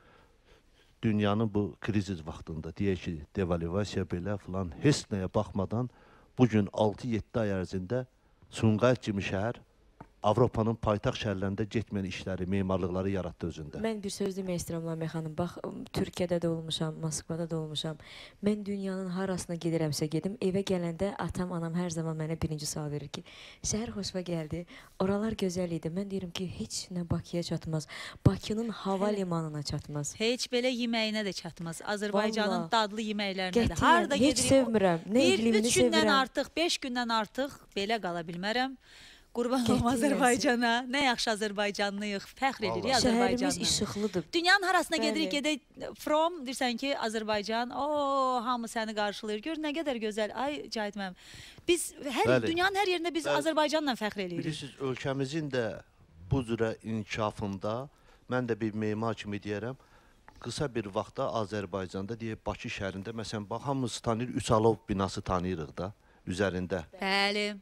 dünyanın bu krizis vaxtında, deyək ki, devalivasiya belə filan, heç nəyə baxmadan bugün altı yeddi ay ərzində Sumqayıt kimi şəhər Avropanın paytaxt şəhərlərində getməyən işləri, memarlıqları yaratdı özündə. Mən bir söz demək istəyirəm Lamiyə xanım. Bax, Türkiyədə də olmuşam, Moskvada da olmuşam. Mən dünyanın harasına gedirəmsə gedim, evə gələndə atam, anam hər zaman mənə birinci sual verir ki, şəhər xoşuma gəldi, oralar gözəl idi. Mən deyirəm ki, heç nə Bakıya çatmaz. Bakının hava limanına çatmaz. Heç belə yeməyinə də çatmaz. Azərbaycanın Vallahi. dadlı yeməklərinə də. Qətiyyən, Harda heç gedirik, sevmirəm. Nə bir, iqlimini üç gündən sevirəm. artıq, beş gündən artıq belə qala bilmərəm. Qurban olum Qətiyyən. Azərbaycana. Nə yaxşı Azərbaycanlıyıq. Fəxr edirik Vallahi. Şəhərimiz Azərbaycanla. işıqlıdır. Dünyanın harasına Bəli. gedirik, gedək from, deyirsən ki, Azərbaycan, o hamı səni qarşılayır. Gör nə qədər gözəl. Ay Cahit müəllim. Biz hər Bəli. dünyanın hər yerində biz Bəli. Azərbaycanla fəxr edirik. Bilirsiniz, ölkəmizin də bu cürə inkişafında mən də bir memar kimi deyərəm, qısa bir vaxtda Azərbaycanda deyək Bakı şəhərində məsələn bax hamımız tanıyır, Üsalov binası tanıyırıq da üzərində. Bəli.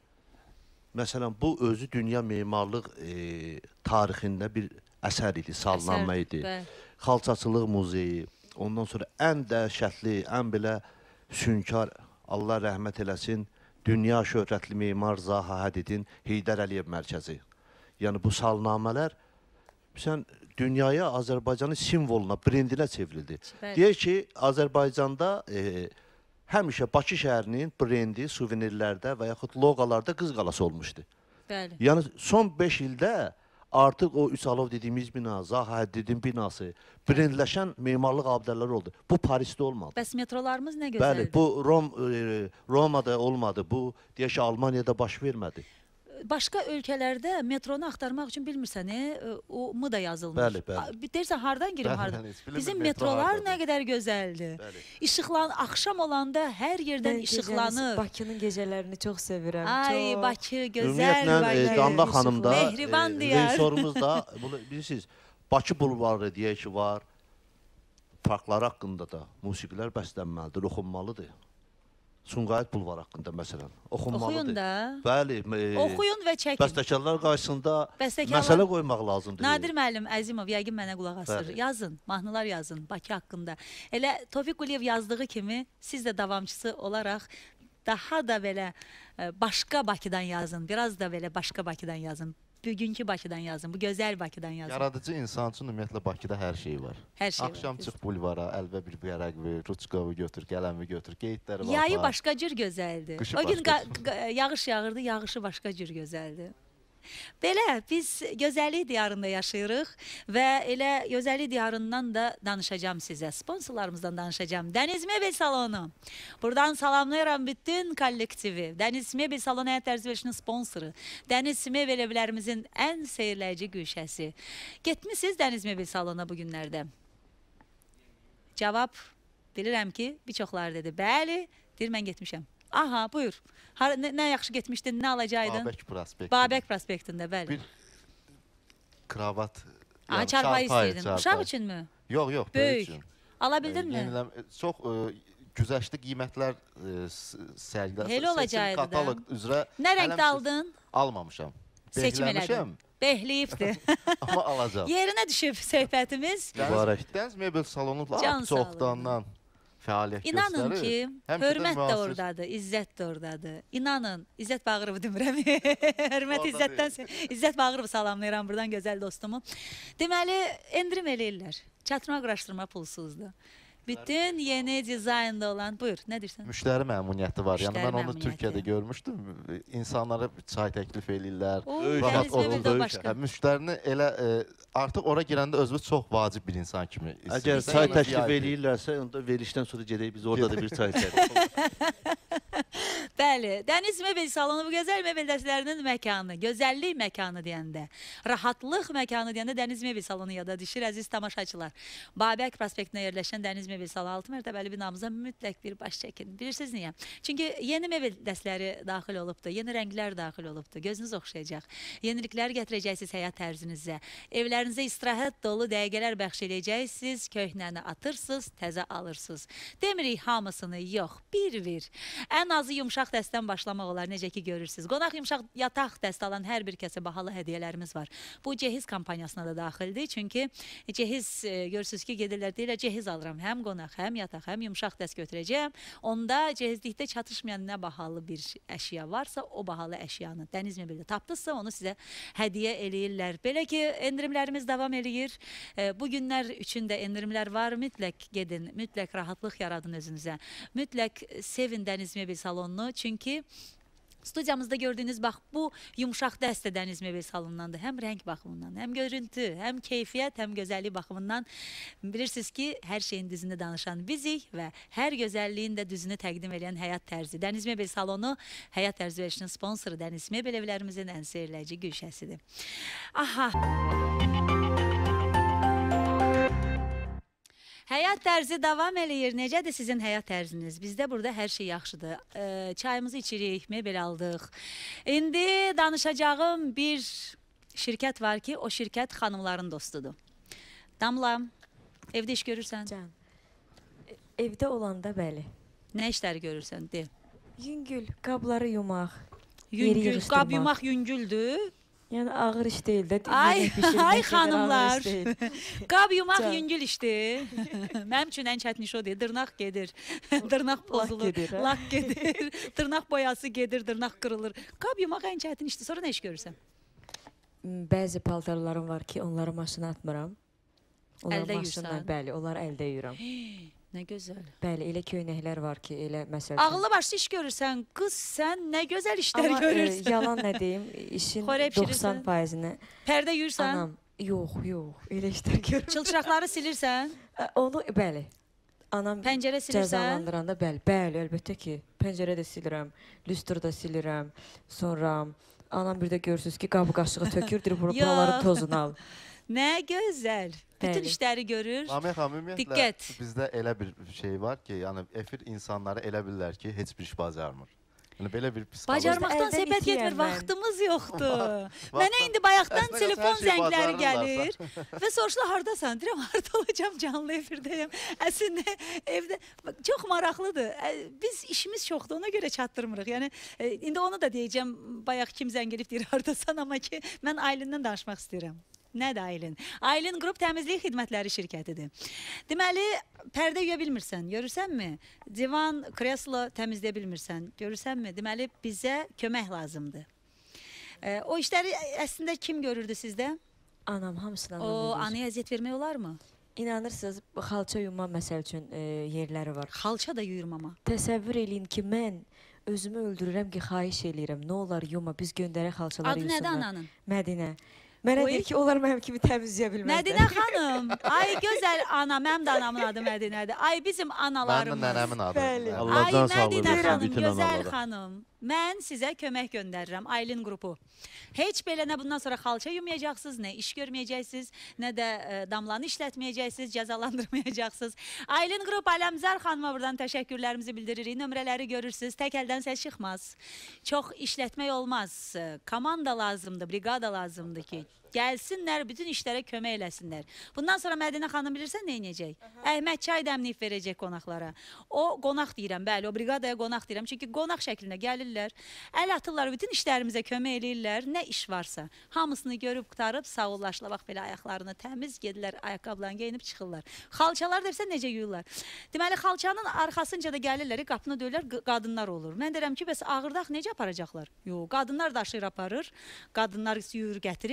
Məsələn bu özü dünya memarlıq e, tarixində bir əsər idi, sallanma Əsər, idi. bəli. Xalçaçılıq muzeyi, ondan sonra ən dəhşətli, ən belə sünkar, Allah rəhmət eləsin, dünya şöhrətli memar Zaha Hədidin Heydər Əliyev Mərkəzi. Yəni bu salnamələr sən dünyaya Azərbaycanın simvoluna, brendinə çevrildi. Bəli. Deyək ki, Azərbaycanda e, həmişə Bakı şəhərinin brendi suvenirlərdə və yaxud loqalarda Qız Qalası olmuşdu. Bəli. Yəni son beş ildə artıq o Üsalov dediyimiz bina, Zaha Həddidin binası brendləşən memarlıq abidələri oldu. Bu Parisdə olmadı. Bəs metrolarımız nə Bəli, gözəldir. bu Rom, e, Romada olmadı. Bu deyək ki, Almaniyada baş vermədi. Başqa ölkələrdə metronu axtarmaq üçün bilmirsən, e, o mu da yazılmış. Bəli, bəli. A, Deyirsən hardan girim, Bəli, hardan? bəli, heç bilmirəm, Bizim metro metrolar hardadır. nə qədər gözəldir. Bəli. İşıqlan, axşam olanda hər yerdən Mən işıqlanır. gecəniz- Bakının gecələrini çox sevirəm. Ay çox. Bakı gözəl Ümumiyyətlə Bakı. e, Damla xanım da Mehriban e, diyar. rejissorumuz da bunu bilirsiniz. Bakı bulvarı deyək ki var. Parklar haqqında da musiqilər bəslənməlidir, oxunmalıdır. Sumqayıt bulvarı haqqında məsələn oxunmalıdır. Oxuyun da. Bəli, e, Oxuyun və çəkin. bəstəkarlar qarşısında Bəstəkarlar- məsələ qoymaq lazımdır. Nadir müəllim Əzimov yəqin mənə qulaq asır. Bəli. Yazın, mahnılar yazın Bakı haqqında. Elə Tofiq Quliyev yazdığı kimi siz də davamçısı olaraq daha da belə e, başqa Bakıdan yazın. Biraz da belə başqa Bakıdan yazın. Bugünkü Bakıdan yazın. Bu gözəl Bakıdan yazın. Yaradıcı insan üçün ümumiyyətlə Bakıda hər şey var. Hər şey var. Axşam çıx bulvara, əlvə bir vərəq ver, ruçkavi götür, qələmi götür, qeydləri var. Yayı başqa cür gözəldir. Qışı O gün başqa qa- qa- yağış yağırdı, yağışı başqa cür gözəldir. Belə biz gözəllik diyarında yaşayırıq və elə gözəllik diyarından da danışacağam sizə. Sponsorlarımızdan danışacağım. Dəniz Mebel Salonu. Buradan salamlayıram bütün kollektivi. Dəniz Mebel Salonu həyat tərzi verilişinin sponsoru. Dəniz Mebel evlərimizin ən seyirləyici güşəsi. Getmisiniz Dəniz Mebel Salonuna bu günlərdə? Cavab bilirəm ki, bir çoxları dedi. Bəli, deyir mən getmişəm. Aha, buyur. Har nə, nə yaxşı getmişdin, nə alacaydın? Babək prospekti. Babək prospektində, bəli. Bir kravat. Aha, yəni çarpayı çarpayı, istəyirdin. çarpayı. Uşaq üçünmü? Yox, yox, Böyük. böyük üçün. Ala bildinmi? Yeniləm, çox e, güzəştli qiymətlər e, s- sərgidə. Elə seçim olacaqdı da. Kataloq üzrə Nə rəngdə hələmsiz aldın? Almamışam. Seçim Behləmişəm, elədin. Behliyibdir. amma alacağam. Yerinə düşüb söhbətimiz. Mübarək. Dəniz Mebel salonu Can lap sağlığı. çoxdandan fəaliyyət İnanın göstərir. ki, Həmişə də hörmət də müasir- oradadır, İzzət də oradadır. İnanın, İzzət Bağırov demirəm. Hörmət Orada İzzətdən, İzzət Bağırov salamlayıram buradan gözəl dostumu. Deməli, endirim eləyirlər. Çatırma quraşdırma pulsuzdur. Bütün yeni dizaynda olan, buyur, nə deyirsən? Müştəri məmnuniyyəti var. Yəni Müştəri mən onu məmnuniyyəti. Türkiyədə görmüşdüm. İnsanlara çay təklif eləyirlər. O, Böyük Rahat Dəniz Mebeldə böyük başqa. Hə, müştərini elə e, artıq ora girəndə özünü çox vacib bir insan kimi hiss Əgər edirsən. çay Yəni təklif V I P. eləyirlərsə, onda verilişdən sonra gedək biz orada da bir çay içərik. Bəli, Dəniz Mebel salonu bu gözəl mebel dəstələrinin məkanı, gözəllik məkanı deyəndə, rahatlıq məkanı deyəndə Dəniz Mebel salonu yada düşür, əziz tamaşaçılar. Babək prospektinə yerləşən Dəniz Mebel salonu altı mərtəbəli binamıza mütləq bir baş çəkin. Bilirsiniz niyə? Çünki yeni mebel dəstələri daxil olubdur, yeni rənglər daxil olubdur, gözünüz oxşayacaq. Yeniliklər gətirəcəksiniz həyat tərzinizə, evlərinizə istirahət dolu dəqiqələr bəxş edəcəksiniz, köhnəni atırsınız, təzə alırsınız. Demirik hamısını, yox, bir-bir. Ən azı yumşaq dəstdən başlamaq olar, necə ki görürsünüz. Qonaq yumşaq yataq dəstə alan hər bir kəsə bahalı hədiyyələrimiz var. Bu Cehiz kampaniyasına da daxildir. Çünki Cehiz, e, görürsünüz ki, gedirlər deyirlər, Cehiz alıram. Həm qonaq, həm yataq, həm yumşaq dəst götürəcəyəm. Onda Cehizlikdə çatışmayan nə bahalı bir əşya varsa, o bahalı əşyanı Dəniz Mebeldə tapdınızsa, onu sizə hədiyyə eləyirlər. Belə ki, endirimlərimiz davam eləyir. E, bu günlər üçün də endirimlər var. Mütləq gedin, mütləq rahatlıq yaradın özünüzə. Mütləq sevin Dəniz Mebel salonunu. Çünki studiyamızda gördüyünüz bax bu yumşaq dəstə Dəniz Mebel salonundandır. Həm rəng baxımından, həm görüntü, həm keyfiyyət, həm gözəllik baxımından bilirsiniz ki, hər şeyin düzünü danışan bizik və hər gözəlliyin də düzünü təqdim edən həyat tərzi. Dəniz Mebel salonu həyat tərzi verilişinin sponsoru Dəniz Mebel evlərimizin ən seyrləyici güşəsidir. Aha. Həyat tərzi davam eləyir. Necədir sizin həyat tərziniz? Bizdə burada hər şey yaxşıdır. E, çayımızı içirik, mebel aldıq. İndi danışacağım bir şirkət var ki, o şirkət xanımların dostudur. Damla, evdə iş görürsən? Can, evdə olanda bəli. Nə işləri görürsən? De. Yüngül, qabları yumaq, Yüngül, qab yumaq yüngüldür. Yəni ağır iş deyil də. Ay, ay xanımlar, qab yumaq yüngül işdir. Mənim üçün ən çətin iş o deyil, dırnaq gedir, dırnaq pozulur, lak gedir, dırnaq boyası gedir, dırnaq qırılır. Qab yumaq ən çətin işdir, sonra nə iş görürsən? Bəzi paltarlarım var ki, onları maşına atmıram. Əldə yuyursan? Bəli, onları əldə yuyuram. Nə gözəl. Bəli, elə köynəklər var ki, elə məsələn. Ağıllı başlı iş görürsən, qız sən nə gözəl işlər Amma, görürsən. Amma e, yalan nə deyim, işin doxsan faizini. Pərdə yuyursan? Anam, yox, yox, elə işlər görürəm. Çılçıraqları silirsən? Onu, bəli. Anam pəncərə silirsən? Cəzalandıranda, bəli, bəli, əlbəttə ki, pəncərə də silirəm, lüstr da silirəm, sonra anam bir də görürsünüz ki, qabı qaşığı tökürdür, buraların tozunu al. Nə gözəl. Bütün işləri görür. Namiq xanım, ümumiyyətlə Diqqət. bizdə elə bir şey var ki, yəni efir insanları elə bilirlər ki, heç bir iş bacarmır. Yəni belə bir psixoloji... Bacarmaqdan söhbət getmir, vaxtımız yoxdur. Mənə indi bayaqdan telefon zəngləri gəlir və soruşlar, hardasan? Deyirəm, harda olacam, canlı efirdəyəm. Əslində, evdə çox maraqlıdır. Biz işimiz çoxdur, ona görə çatdırmırıq. Yəni, indi onu da deyəcəm, bayaq kim zəng gelib deyir, hardasan, amma ki, mən Aylindən danışmaq istəyirəm. Nədir Aylin? Aylin Qrup Təmizlik Xidmətləri şirkətidir. Deməli, pərdə yuya bilmirsən, görürsənmi? Divan, kreslo təmizləyə bilmirsən, görürsənmi? Deməli, bizə kömək lazımdır. E, o işləri əslində kim görürdü sizdə? Anam, hamısını anam O, edir. anaya əziyyət vermək olarmı? İnanırsınız, xalça yuyma məsəl üçün e, yerləri var. Xalça da yuyurum amma. Təsəvvür eləyin ki, mən özümü öldürürəm ki, xahiş eləyirəm. Nə olar yuma, biz göndərək xalçaları Adı yuysunlar. nədir ananın? Mədinə. Mənə deyir ki, onlar mənim kimi təmizləyə bilməzlər. Mədinə xanım, ay gözəl ana, mənim də anamın adı Mədinədir. Ay bizim analarımız. Mənim nənəmin adı. Bəli. Ay Mədinə xanım, bütün gözəl analara. xanım. Mən sizə kömək göndərirəm, Aylin qrupu. Heç belə nə bundan sonra xalça yumayacaqsınız, nə iş görməyəcəksiniz, nə də e, damlanı işlətməyəcəksiniz, cəzalandırmayacaqsınız. Aylin qrup, Aləmzar xanıma buradan təşəkkürlərimizi bildiririk. Nömrələri görürsünüz, tək əldən səs çıxmaz. Çox işlətmək olmaz. Komanda lazımdır, briqada lazımdır ki, gəlsinlər, bütün işlərə kömək eləsinlər. Bundan sonra Mədinə xanım bilirsən nə edəcək? Əhməd çay dəmləyib verəcək qonaqlara. O qonaq deyirəm, bəli, o briqadaya qonaq deyirəm. Çünki qonaq şəklində gəlirlər, əl atırlar, bütün işlərimizə kömək eləyirlər. Nə iş varsa, hamısını görüb qutarıb, sağollaşla, bax belə ayaqlarını təmiz gedirlər, ayaqqabılarını geyinib çıxırlar. Xalçalar da necə yuyurlar? Deməli, xalçanın arxasınca da gəlirlər, qapını döyürlər, qadınlar olur. Mən deyirəm ki, bəs ağırdaq necə aparacaqlar? Yox, qadınlar daşıyır aparır, qadınlar yuyur gətirir.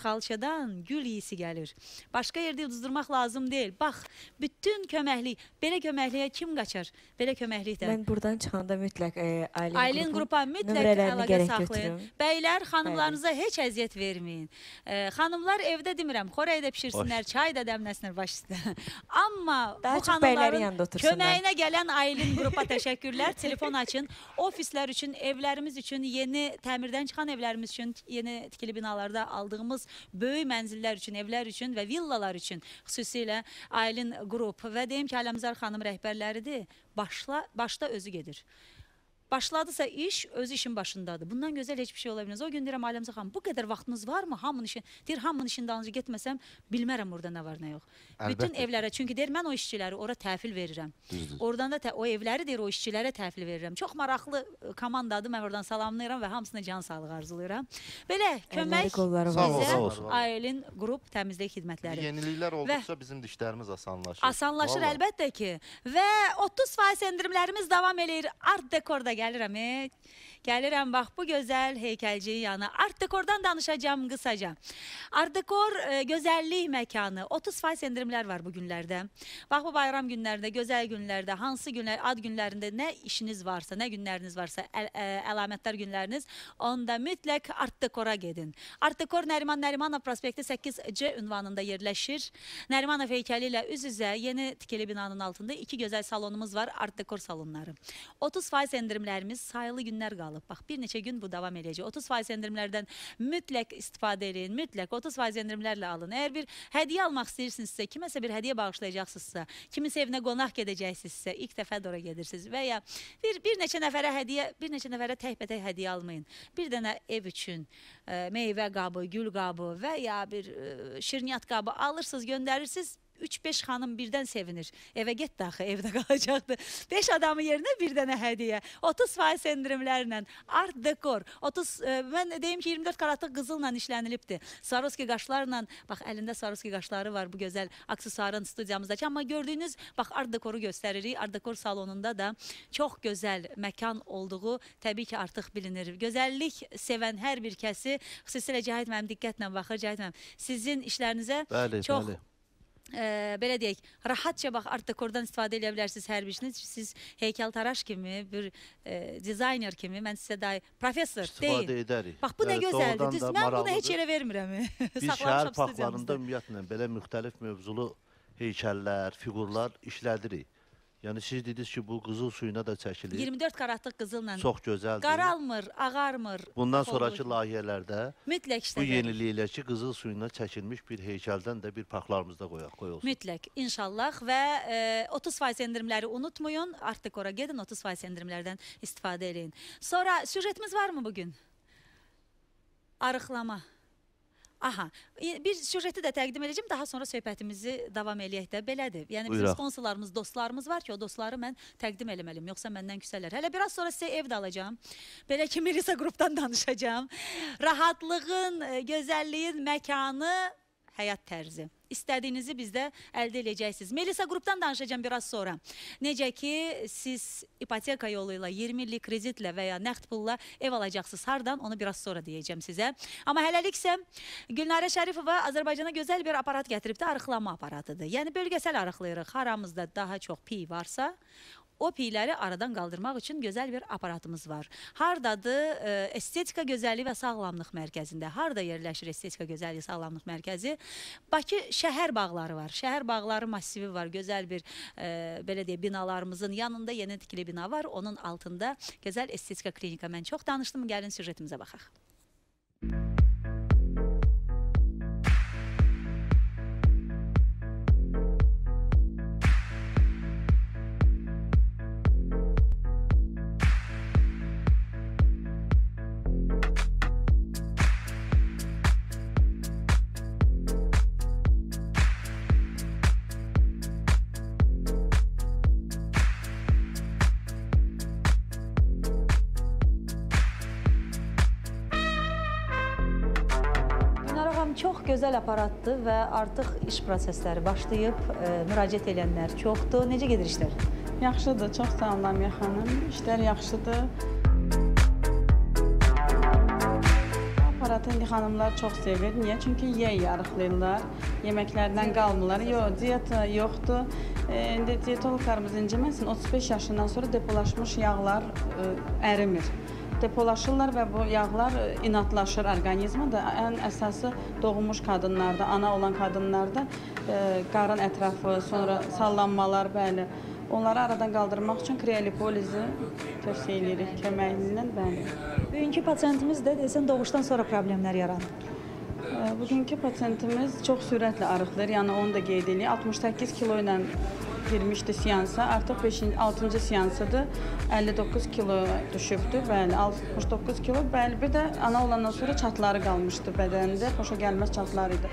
xalçadan gül iyisi gəlir. Başqa yerdə uduzdurmaq lazım deyil. Bax, bütün köməklik, belə köməkliyə kim qaçar? Belə köməklikdə. Mən buradan çıxanda mütləq e, Aylin, Aylin qrupa mütləq əlaqə saxlayın. Bəylər, xanımlarınıza heç əziyyət verməyin. E, xanımlar evdə demirəm, xorək də pişirsinlər, çay da dəmləsinlər baş üstə. Amma daha bu xanımların köməyinə gələn Aylin qrupa təşəkkürlər. Telefon açın. Ofislər üçün, evlərimiz üçün, yeni təmirdən çıxan evlərimiz üçün, yeni tikili binalarda aldığımız böyük mənzillər üçün, evlər üçün və villalar üçün xüsusilə Aylin qrup və deyim ki, Aləmzar xanım rəhbərləridir, başla, başda özü gedir. Başladısa iş, özü işin başındadır. Bundan gözəl heç bir şey ola bilməz. O gün deyirəm, Aləmzar xanım, bu qədər vaxtınız varmı? Hamının işin, deyir, hamının işin dalınca getməsəm, bilmərəm orada nə var, nə yox. Əlbəttə. Bütün evlərə, çünki deyir, mən o işçiləri ora təhvil verirəm. Düzdür. Oradan da o evləri deyir, o işçilərə təhvil verirəm. Çox maraqlı komandadır, mən oradan salamlayıram və hamısına can sağlığı arzulayıram. Belə, kömək bizə Aylin qrup təmizlik xidmətləri. Yeniliklər olduqca bizim dişlərimiz asanlaşır. Asanlaşır, vallahi. Əlbəttə ki. Və otuz faiz endirimlərimiz davam edir. Art dekorda gəlirəm, e. Gəlirəm, bax, bu gözəl heykəlciyi yanı. Art dekordan danışacağım qısaca. Art dekor e, gözəllik məkanı. otuz faiz endirimlər var bu günlərdə. Bax, bu bayram günlərində, gözəl günlərdə, hansı günlər, ad günlərində nə işiniz varsa, nə günləriniz varsa, əl, ə, əlamətlər günləriniz, onda mütləq Art dekora gedin. Art dekor Nəriman Nərimanov prospekti səkkiz C ünvanında yerləşir. Nərimanov heykəli ilə üz-üzə yeni tikili binanın altında iki gözəl salonumuz var, Art dekor salonları. otuz faiz endirimlərimiz sayılı günlər qalır. Bax, bir neçə gün bu davam edəcək. otuz faiz endirimlərdən mütləq istifadə edin, mütləq otuz faiz endirimlərlə alın. Əgər bir hədiyyə almaq istəyirsinizsə, kiməsə bir hədiyyə bağışlayacaqsınızsa, kiminsə evinə qonaq gedəcəksinizsə, ilk dəfə də ora gedirsiniz və ya bir, bir neçə nəfərə hədiyyə, bir neçə nəfərə tək-bətək hədiyyə almayın. Bir dənə ev üçün e, meyvə qabı, gül qabı və ya bir e, şirniyyat qabı alırsınız, göndərirsiniz. üç beş xanım birdən sevinir. Evə get daxı, evdə qalacaqdır. beş adamı yerinə bir dənə hədiyyə. otuz faiz endirimlərlə. Art dekor. otuz, e, mən deyim ki, iyirmi dörd karatlıq qızılla işlənilibdir. Swarovski qaşlarla, bax, əlində Swarovski qaşları var bu gözəl aksesuarın studiyamızdakı. Amma gördüyünüz, bax, art dekoru göstəririk. Art dekor salonunda da çox gözəl məkan olduğu təbii ki, artıq bilinir. Gözəllik sevən hər bir kəsi, xüsusilə Cahit mənim diqqətlə baxır. Cahit mənim, sizin işlərinizə bəli, çox... Bəli. E, belə deyək, rahatca bax art dekordan istifadə edə bilərsiniz hər biriniz. Siz heykəltaraş kimi, bir e, dizayner kimi, mən sizə dahi professor istifadə deyil. edərik. Bax, bu nə gözəldir. Düz, mən bunu heç yerə vermirəm. Biz şəhər parklarında ümumiyyətlə belə müxtəlif mövzulu heykəllər, figurlar işlədirik. Yəni siz dediniz ki, bu qızıl suyuna da çəkilir. iyirmi dörd karatlıq qızılla. Çox gözəldir. Qaralmır, ağarmır. Bundan sonraki layihələrdə mütləq işlədir. Bu yeniliklə ki, qızıl suyuna çəkilmiş bir heykəldən də bir parklarımızda qoyaq, qoyulsun. Mütləq, inşallah və e, otuz faiz endirimləri unutmayın. Art dekora gedin, otuz faiz endirimlərdən istifadə edin. Sonra süjetimiz var mı bugün? Arıqlama. Aha, bir süjeti də təqdim edəcəm, daha sonra söhbətimizi davam eləyək də, belədir. Yəni bizim sponsorlarımız, dostlarımız var ki, o dostları mən təqdim eləməliyim, yoxsa məndən küsələr. Hələ biraz sonra sizə ev də alacağım, belə ki, Melisa qrupdan danışacağım. Rahatlığın, gözəlliyin məkanı, həyat tərzi. İstədiyinizi bizdə əldə edəcəksiniz. Melisa qrupdan danışacağım biraz sonra. Necə ki, siz ipoteka yolu ilə, iyirmi illik kreditlə və ya nəqd pulla ev alacaqsınız. Hardan? Onu biraz sonra deyəcəm sizə. Amma hələliksə, Gülnarə Şərifova Azərbaycana gözəl bir aparat gətiribdə, arıqlama aparatıdır. Yəni, bölgəsəl arıqlayırıq. Haramızda daha çox piy varsa, o piyləri aradan qaldırmaq üçün gözəl bir aparatımız var. Hardadır? E, estetika gözəlliyi və sağlamlıq mərkəzində. Harda yerləşir estetika gözəlliyi sağlamlıq mərkəzi? Bakı şəhər bağları var. Şəhər bağları massivi var. Gözəl bir e, belə deyək, binalarımızın yanında yeni tikili bina var. Onun altında gözəl estetika klinika. Mən çox danışdım. Gəlin süjetimizə baxaq. Çox gözəl aparatdır və artıq iş prosesləri başlayıb, e, müraciət edənlər çoxdur. Necə gedir işlər? Yaxşıdır, çox sağ olun Lamiyə xanım. İşlər yaxşıdır. aparatı indi xanımlar çox sevir. Niyə? Çünki yeyə arıqlayırlar, yeməklərdən qalmırlar. Yox, diyeta yoxdur. E, indi diyetologlarımız inciməsin, otuz beş yaşından sonra depolaşmış yağlar e, ərimir. Depolaşırlar və bu yağlar inatlaşır orqanizmdə. Ən əsası doğmuş qadınlarda, ana olan qadınlarda e, qarın ətrafı, sonra sallanmalar, bəli. Onları aradan qaldırmaq üçün kriolipolizi tövsiyə edirik köməkliyindən, bəli. Bugünkü pasiyentimiz də desən doğuşdan sonra problemlər yaranır. E, bugünkü pasiyentimiz çox sürətlə arıqlayır, yəni onu da qeyd edirik. altmış səkkiz kilo ilə girmişdi seansa, artıq beşinci, altıncı seansıdır, əlli doqquz kilo düşübdür, bəli, altmış doqquz kilo, bəli, bir də ana olandan sonra çatları qalmışdı bədənində, xoşa gəlməz çatlar idi.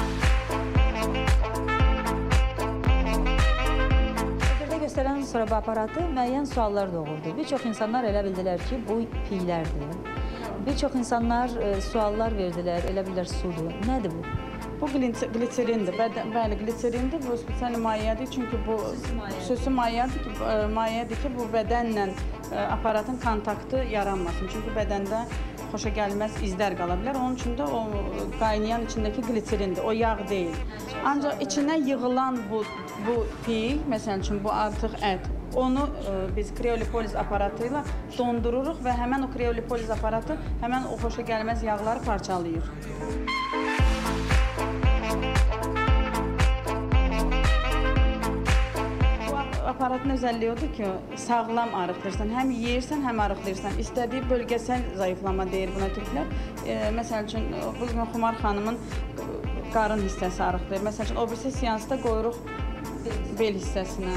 Efirdə göstərən sonra bu aparatı müəyyən suallar doğurdu. Bir çox insanlar elə bildilər ki, bu piylərdir. Bir çox insanlar e, suallar verdilər, elə bilər sudur. Nədir bu? Bu gliserindir, bəli, gliserindir, bu spesial mayedir, çünki bu xüsusi mayedir ki, mayedir ki, bu bədənlə aparatın kontaktı yaranmasın, çünki bədəndə xoşa gəlməz izlər qala bilər, onun üçün də o qaynayan içindəki gliserindir, o yağ deyil. Ancaq içinə yığılan bu, bu piy, məsəl üçün bu artıq ət, onu e, biz kriolipoliz aparatı ilə dondururuq və həmən o kriolipoliz aparatı həmən o xoşa gəlməz yağları parçalayır. Aparatın özelliği odur ki, sağlam arıqlayırsan, həm yeyirsən, həm arıqlayırsan. İstədiyi bölgesel zayıflama deyir buna türklər. E, məsəl üçün, bugün Xumar xanımın qarın hissəsi arıqlayır. Məsəl üçün, o birisi seansda qoyuruq bel hissəsinə.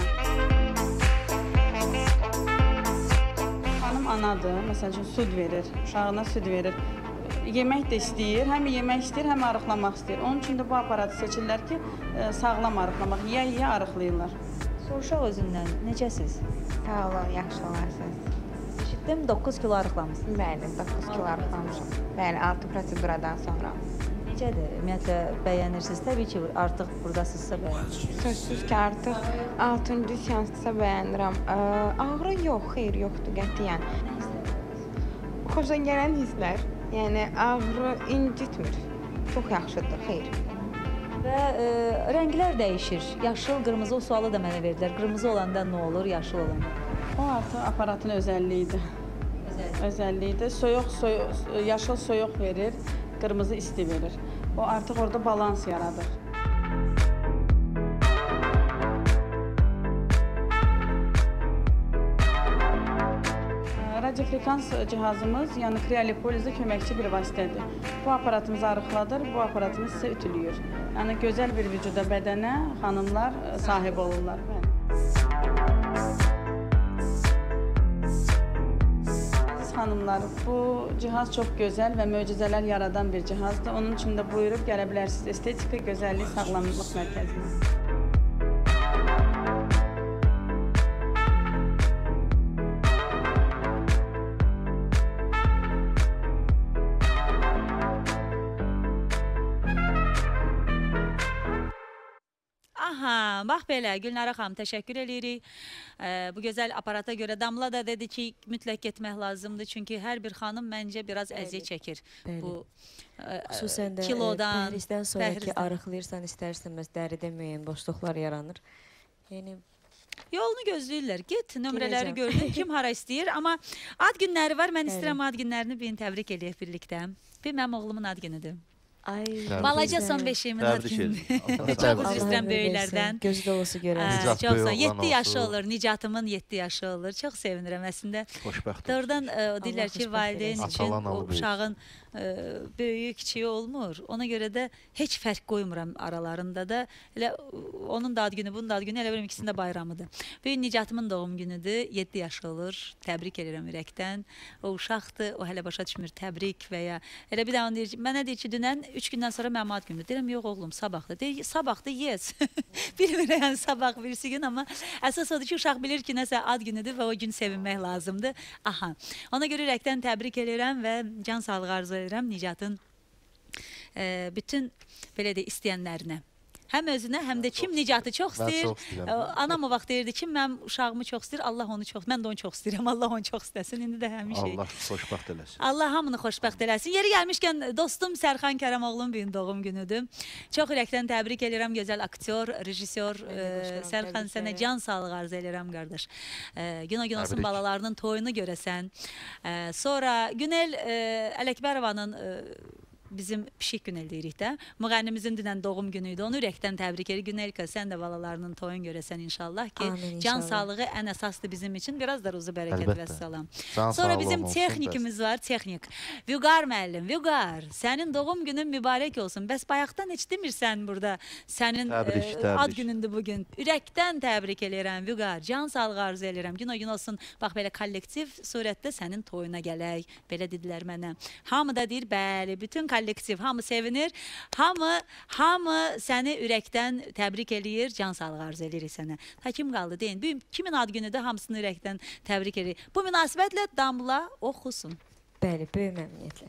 Xanım anadır, məsəl üçün, süd verir, uşağına süd verir. Yemək də istəyir, həm yemək istəyir, həm arıqlamaq istəyir. Onun üçün də bu aparatı seçirlər ki, sağlam arıqlamaq, yeyə-yeyə arıqlayırlar. Soruşaq özündən, necəsiz? Sağ olun, yaxşı olarsınız. Eşitdim, doqquz kilo arıqlamışsınız. Bəli, doqquz kilo arıqlamışam. Bəli, altı proseduradan sonra. Necədir? Ümumiyyətlə, bəyənirsiniz? Təbii ki, artıq buradasınızsa bəyənirsiniz. Sözsüz ki, artıq altıncı seansda bəyənirəm. Ağrı yox, xeyr, yoxdur qətiyyən. Xoşa gələn hisslər, yəni ağrı incitmir. Çox yaxşıdır, xeyr. Və e, rənglər dəyişir. Yaşıl, qırmızı, o sualı da mənə verdilər. Qırmızı olanda nə olur, yaşıl olanda? O artıq aparatın özəlliyidir. Özəlliyidir. Soyuq, soyuq, yaşıl soyuq verir, qırmızı isti verir. O artıq orada balans yaradır. Radiofrekans cihazımız, yəni kriolipolizə köməkçi bir vasitədir. Bu aparatımızı arıqladır, bu aparatımız sizə ütülüyür. Yəni gözəl bir vücuda, bədənə xanımlar sahib olurlar. Əziz xanımlar, bu cihaz çox gözəl və möcüzələr yaradan bir cihazdır. Onun üçün də buyurub gələ bilərsiniz Estetika Gözəllik Sağlamlıq Mərkəzinə. Aha, bax belə, Gülnara xanım, təşəkkür edirik. E, bu gözəl aparata görə Damla da dedi ki, mütləq getmək lazımdır. Çünki hər bir xanım məncə biraz əziyyət çəkir. Bəli. Bu e, Xüsusən də kilodan, pəhrizdən sonraki pəhrizdən. arıqlayırsan, istər-istəməz dəridə müəyyən boşluqlar yaranır. Yəni yolunu gözləyirlər. Get, nömrələri Girəcəm. gördün, kim hara istəyir. Amma ad günləri var, mən Bəli. istəyirəm ad günlərini bir təbrik eləyək birlikdə. Bir mənim oğlumun ad günüdür. ay, Balaca gözəl. son beşiyimin ad Təbrik günüdür. edirəm. Çox Allah üzr istəyirəm ömür böyüklərdən. versin, Gözü dolusu görəsən. Nicat Çox böyük sağ oğlan yeddi yaşı olsun. olur, Nicatımın yeddi yaşı olur. Çox sevinirəm əslində. Xoşbəxt. Doğrudan e, o deyirlər ki, xoşbəxt valideyn eləsin. üçün Atalan o alı böyük. uşağın e, böyüyü, kiçiyi olmur. Ona görə də heç fərq qoymuram aralarında da. Elə onun da ad günü, bunun da ad günü, elə bilirəm ikisinin də bayramıdır. Böyük Nicatımın doğum günüdür, yeddi yaşı olur. Təbrik edirəm ürəkdən. O uşaqdır, o hələ başa düşmür təbrik və ya elə bir də onu deyir ki, mənə deyir ki, dünən üç gündən sonra mənim ad günümdür. Deyirəm, yox oğlum, sabahdır. Deyir, sabahdır, yes. Bilmirəm, yəni sabah birisi gün, amma əsas odur ki, uşaq bilir ki, nəsə ad günüdür və o gün sevinmək lazımdır. Aha. Ona görə ürəkdən təbrik edirəm və can sağlığı arzu edirəm Nicatın e, bütün belə də istəyənlərinə. Həm özünə, həm də kim Nicatı çox istəyir. Anam o vaxt deyirdi ki, mən uşağımı çox istəyir, Allah onu çox, mən də onu çox istəyirəm, Allah onu çox istəsin. İndi də həmin şey. Allah xoşbəxt eləsin. Allah hamını xoşbəxt eləsin. Yeri gəlmişkən dostum Sərxan Kərəmoğlu'nun bir gün doğum günüdür. Çox ürəkdən təbrik edirəm, gözəl aktyor, rejissor Sərxan, sənə can sağlığı arzu edirəm qardaş. Gün o gün olsun balalarının toyunu görəsən. Sonra Günel Ələkbərovanın bizim pişik Günel deyirik də. Müğənnimizin dünən doğum günüydü. Onu ürəkdən təbrik edir. Günelka, sən də balalarının toyun görəsən inşallah ki, Amin, can inşallah. Sağlığı ən əsasdır bizim için. Biraz da ruzu bərəkət və salam. Can Sonra bizim texnikimiz var, texnik. Vüqar müəllim, Vüqar, sənin doğum günün mübarək olsun. Bəs bayaqdan heç demirsən burada sənin təbrik, e, təbrik. Ad günündür bugün. Ürəkdən təbrik edirəm Vüqar. Can sağlığı arzu edirəm. Gün o gün olsun. Bax belə kollektiv surətdə sənin toyuna gələk. Belə dedilər mənə. Hamı da deyir, bəli, bütün kollektiv, hamı sevinir, hamı, hamı səni ürəkdən təbrik eləyir, can sağlığı arzu edirik sənə. Ta kim qaldı deyin, bu, kimin ad günüdür, hamısını ürəkdən təbrik edirik. Bu münasibətlə Damla oxusun. Bəli, böyük məmnuniyyətlə.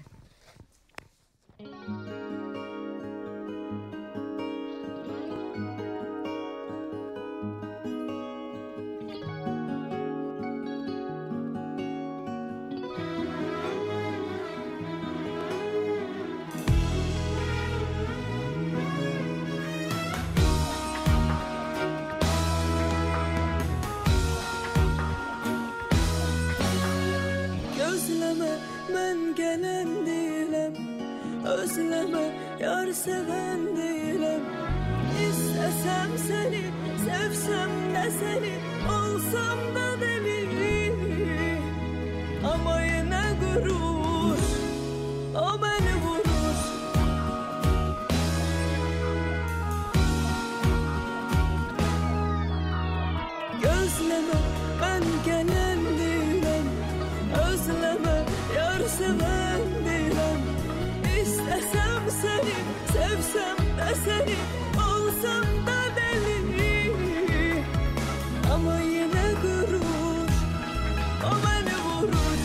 Mən gələn deyiləm, özləmə yar sevən deyiləm. İstəsəm səni, sevsəm də səni, olsam da deli. Amma yenə qürur, o məni vurur. Gözləmə, mən gələn deyiləm, özləmə sevən deyiləm. İstəsəm səni, sevsəm də səni, olsam da deli. Amma yenə qürur, o məni vurur.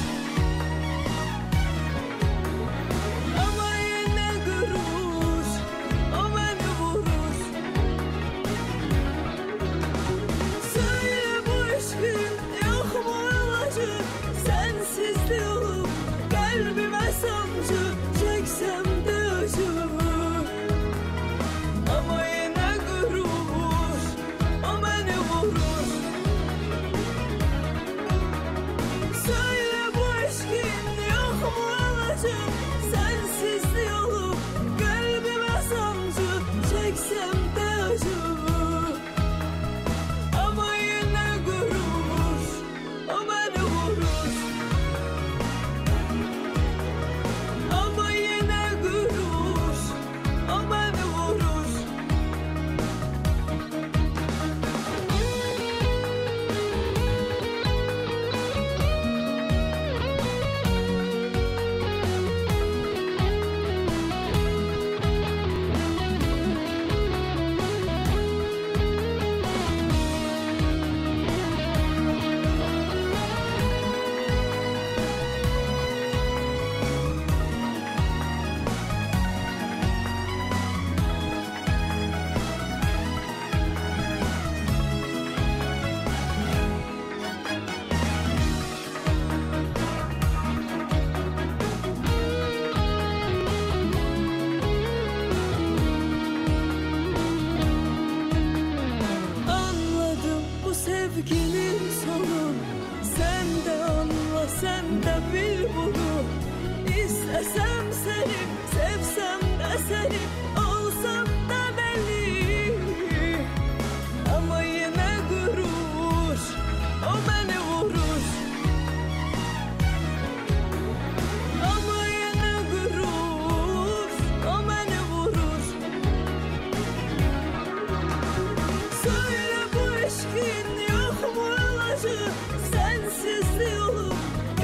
Amma yenə qürur, o məni vurur. Söyle bu eşqin yoxmu ilacı, sensizlik olur. Kalbime sancı çeksem de acımı. Ama yine gurur, o beni vurur. Söyle bu aşkın yok mu ilacı, sensizliği olup kalbime sancı çeksem de acımı. Ama yine gurur, o beni vurur.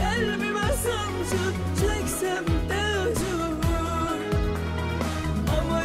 Ama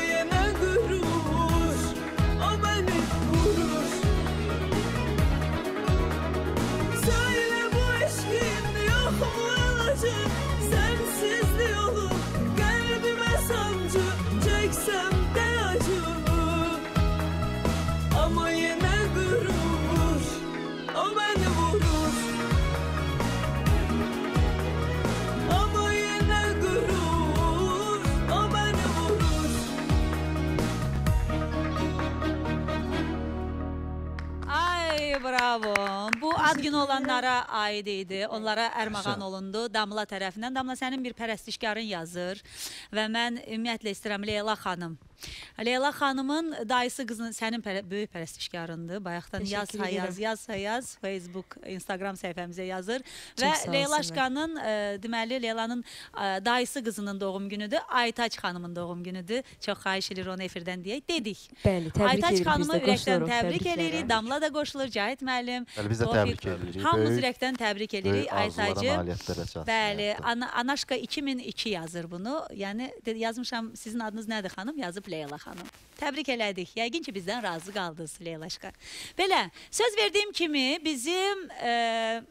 Bəli, bravo. Bu ad günü olanlara aid idi. Onlara ərmağan olundu Damla tərəfindən. Damla, sənin bir pərəstişkarın yazır və mən ümumiyyətlə istəyirəm Leyla xanım. Leyla xanımın dayısı qızının sənin pərə, böyük pərəstişkarındır. Bayaqdan yaz sayaz, yaz sayaz Facebook, Instagram səhifəmizə yazır. Çox və Leyla Şkanın, e, deməli Leylanın e, dayısı qızının doğum günüdür. Aytaç xanımın doğum günüdür. Çox xahiş edir onu efirdən deyək. Dedik. Bəli, təbrik Aytaç edirik. xanımı ürəkdən təbrik edirik. Damla da qoşulur, Cahit müəllim. Bəli, biz də təbrik edirik. Hamımız ürəkdən təbrik edirik Aytacı. Bəli, Bəli, Ana, Anaşka iki min iki yazır bunu. Yəni yazmışam, sizin adınız nədir xanım? Yazıb Leyla xanım. Təbrik elədik. Yəqin ki, bizdən razı qaldınız Leylaşqa. Belə, söz verdiyim kimi bizim e,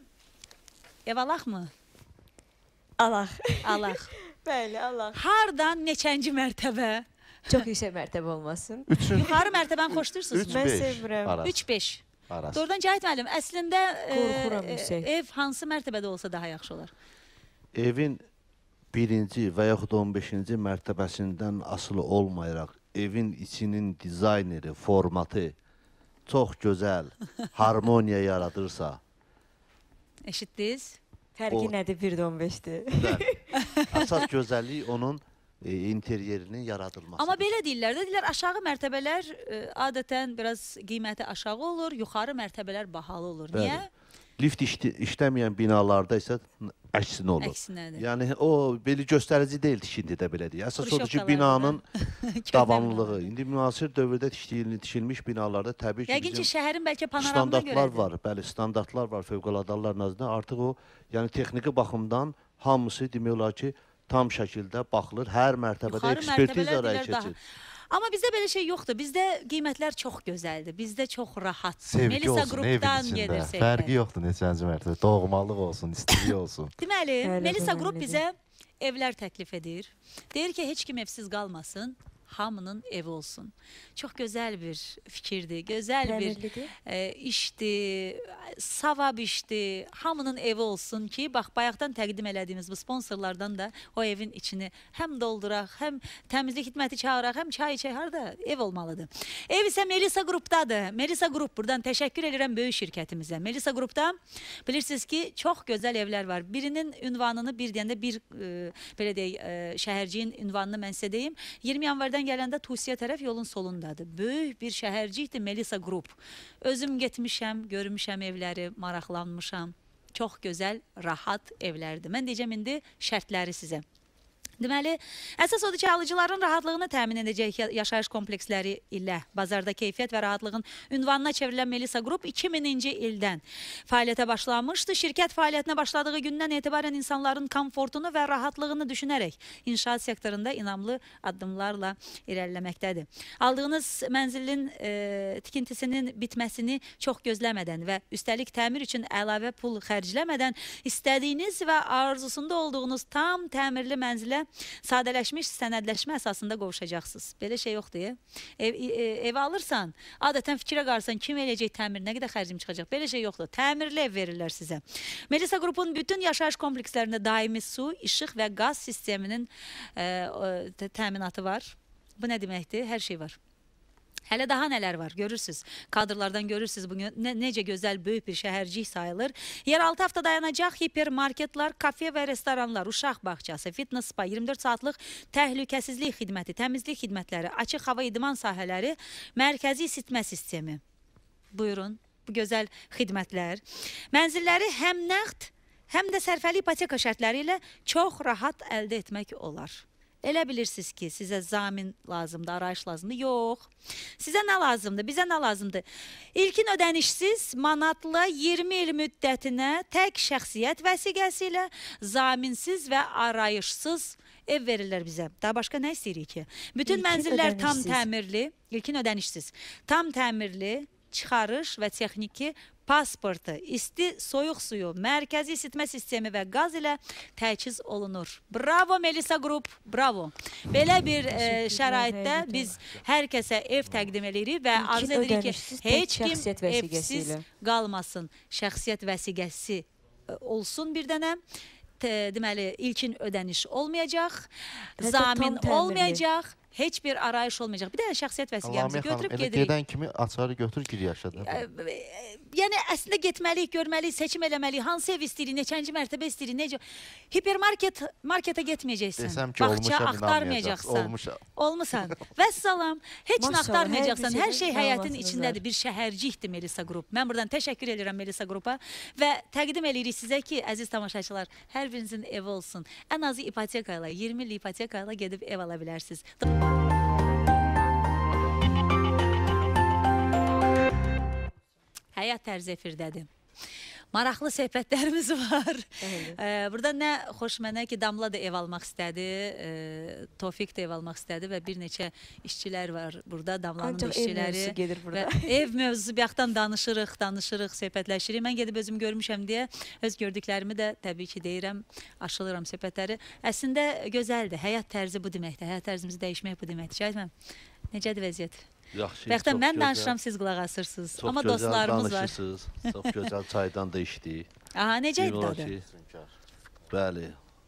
ev alaq mı? Alaq. Alaq. Bəli, alaq. Hardan neçənci mərtəbə? Çox yüksək mərtəbə olmasın. Yuxarı mərtəbəni xoşlayırsınız mı? Mən sevirəm. üç beş. Doğrudan Cahit müəllim, əslində Qorxuram yüksək. ev hansı mərtəbədə olsa daha yaxşı olar? Evin birinci və yaxud on beşinci mərtəbəsindən asılı olmayaraq evin içinin dizayneri, formatı çox gözəl, harmoniya yaradırsa. Eşitdiniz? Fərqi nədir? bir də on beşdir. Əsas gözəllik onun e, interyerinin yaradılması. Amma belə deyirlər də, deyirlər aşağı mərtəbələr e, adətən biraz qiyməti aşağı olur, yuxarı mərtəbələr bahalı olur. Bəli. Niyə? Lift işlə, işləməyən binalarda isə əksinə olur. Əksinədir. Yəni o belə göstərici deyil tikintidə belə deyək. Əsas odur ki, binanın davamlılığı. İndi müasir dövrdə tikilmiş binalarda təbii ki, yəqin ki, şəhərin bəlkə panoramına standartlar görədir. var. Bəli, standartlar var fövqəladalar nazarında. Artıq o, yəni texniki baxımdan hamısı demək olar ki, tam şəkildə baxılır. Hər mərtəbədə ekspertiz araya keçir. Amma bizdə belə şey yoxdur. Bizdə qiymətlər çox gözəldir. Bizdə çox rahat. Sevgi Melisa olsun evin gedir içində. sevgi. Fərqi yoxdur neçənci mərtəbə. Doğmalıq olsun, istilik olsun. Deməli, Bəli, Melisa bəli, Qrup bəli. bizə evlər təklif edir. Deyir ki, heç kim evsiz qalmasın. Hamının evi olsun. Çox gözəl bir fikirdir, gözəl bir Təmirlidir. e, işdir, savab işdir. Hamının evi olsun ki, bax, bayaqdan təqdim elədiyimiz bu sponsorlardan da o evin içini həm dolduraq, həm təmizlik xidməti çağıraq, həm çay içək, harada ev olmalıdır. Ev isə Melisa Qrupdadır. Melisa Qrup, buradan təşəkkür edirəm böyük şirkətimizə. Melisa Qrupda bilirsiniz ki, çox gözəl evlər var. Birinin ünvanını bir deyəndə bir, e, belə deyək, e, şəhərciyin ünvanını mən sizə deyim. iyirmi yanvardan gələndə Tusiya tərəf yolun solundadır. Böyük bir şəhərcikdir Melisa Qrup. Özüm getmişəm, görmüşəm evləri, maraqlanmışam. Çox gözəl, rahat evlərdir. Mən deyəcəm indi şərtləri sizə. Deməli, əsas odur ki, alıcıların rahatlığını təmin edəcək yaşayış kompleksləri ilə bazarda keyfiyyət və rahatlığın ünvanına çevrilən Melisa Qrup iki minci ildən fəaliyyətə başlamışdı. Şirkət fəaliyyətinə başladığı gündən etibarən insanların komfortunu və rahatlığını düşünərək inşaat sektorunda inamlı addımlarla irəliləməkdədir. Aldığınız mənzilin e, tikintisinin bitməsini çox gözləmədən və üstəlik təmir üçün əlavə pul xərcləmədən istədiyiniz və arzusunda olduğunuz tam təmirli mənzilə sadələşmiş sənədləşmə əsasında qovuşacaqsınız. Belə şey yoxdur. Ev, e, ev alırsan, adətən fikrə qarsan kim eləyəcək təmir, nə qədər xərcim çıxacaq. Belə şey yoxdur. Təmirli ev verirlər sizə. Melisa Qrupun bütün yaşayış komplekslərində daimi su, işıq və qaz sisteminin e, o, təminatı var. Bu nə deməkdir? Hər şey var. Hələ daha nələr var, görürsünüz. Kadrlardan görürsünüz bugün ne, necə gözəl böyük bir şəhərcik sayılır. Yeraltı hafta dayanacaq hipermarketlar, kafe və restoranlar, uşaq bağçası, fitness spa, iyirmi dörd saatlıq təhlükəsizlik xidməti, təmizlik xidmətləri, açıq hava idman sahələri, mərkəzi isitmə sistemi. Buyurun, bu gözəl xidmətlər. Mənzilləri həm nəqd, həm də sərfəli ipoteka şərtləri ilə çox rahat əldə etmək olar. Elə bilirsiniz ki, sizə zamin lazımdır, arayış lazımdır. Yox. Sizə nə lazımdır? Bizə nə lazımdır? İlkin ödənişsiz, manatlı iyirmi il müddətinə tək şəxsiyyət vəsiqəsi ilə zaminsiz və arayışsız ev verirlər bizə. Daha başqa nə istəyirik ki? Bütün İlkin mənzillər tam ödənişsiz. təmirli, ilkin ödənişsiz, tam təmirli, çıxarış və texniki pasportu, isti soyuq suyu, mərkəzi isitmə sistemi və qaz ilə təchiz olunur. Bravo Melisa Qrup, bravo. Belə bir e, şəraitdə biz hər kəsə ev təqdim edirik və arzu edirik ki, heç kim evsiz qalmasın. Şəxsiyyət vəsiqəsi e, olsun bir dənə. Deməli, ilkin ödəniş olmayacaq, zamin olmayacaq, heç bir arayış olmayacaq. Bir dənə şəxsiyyət vəsiqəmizi götürüb gedirik. Gedən kimi açarı götür, gir yaşadı. yəni əslində getməliyik, görməliyik, seçim eləməliyik. Hansı ev istəyirik, neçənci mərtəbə istəyirik, necə? Hipermarket, marketə getməyəcəksən. Desəm ki, Bağça olmuşam, axtarmayacaqsan. Olmuşam. Olmusan. Vəssalam. Heç nə Maşallah, axtarmayacaqsan. hər Hər bir şey şeydə həyatın məlumatınız içindədir. Bir şəhərcikdir Melisa Qrup. Mən buradan təşəkkür edirəm Melisa Qrupa və təqdim edirik sizə ki, əziz tamaşaçılar, hər birinizin evi olsun. Ən azı ipoteka ilə, iyirmi illik ipoteka ilə gedib ev ala bilərsiniz. Həyat tərzi efirdədir. Maraqlı söhbətlərimiz var. Ee, burada nə xoş mənə ki, Damla da ev almaq istədi, e, Tofiq da ev almaq istədi və bir neçə işçilər var burada, Damlanın Ancaq işçiləri. ev mövzusu gedir burada. Və ev mövzusu bayaqdan danışırıq, danışırıq, söhbətləşirik. Mən gedib özüm görmüşəm deyə öz gördüklərimi də təbii ki deyirəm, aşılıram söhbətləri. Əslində gözəldir, həyat tərzi bu deməkdir, həyat tərzimizi dəyişmək bu deməkdir. Şahid mən, necədir vəziyyət? Yaxşı, Bayaqdan mən gözəl. danışıram, siz qulaq asırsınız. Çox Amma gözəl dostlarımız var. danışırsınız. Çox gözəl çaydan da içdik. Aha, necə idi Demək dadı? ki, Bəli,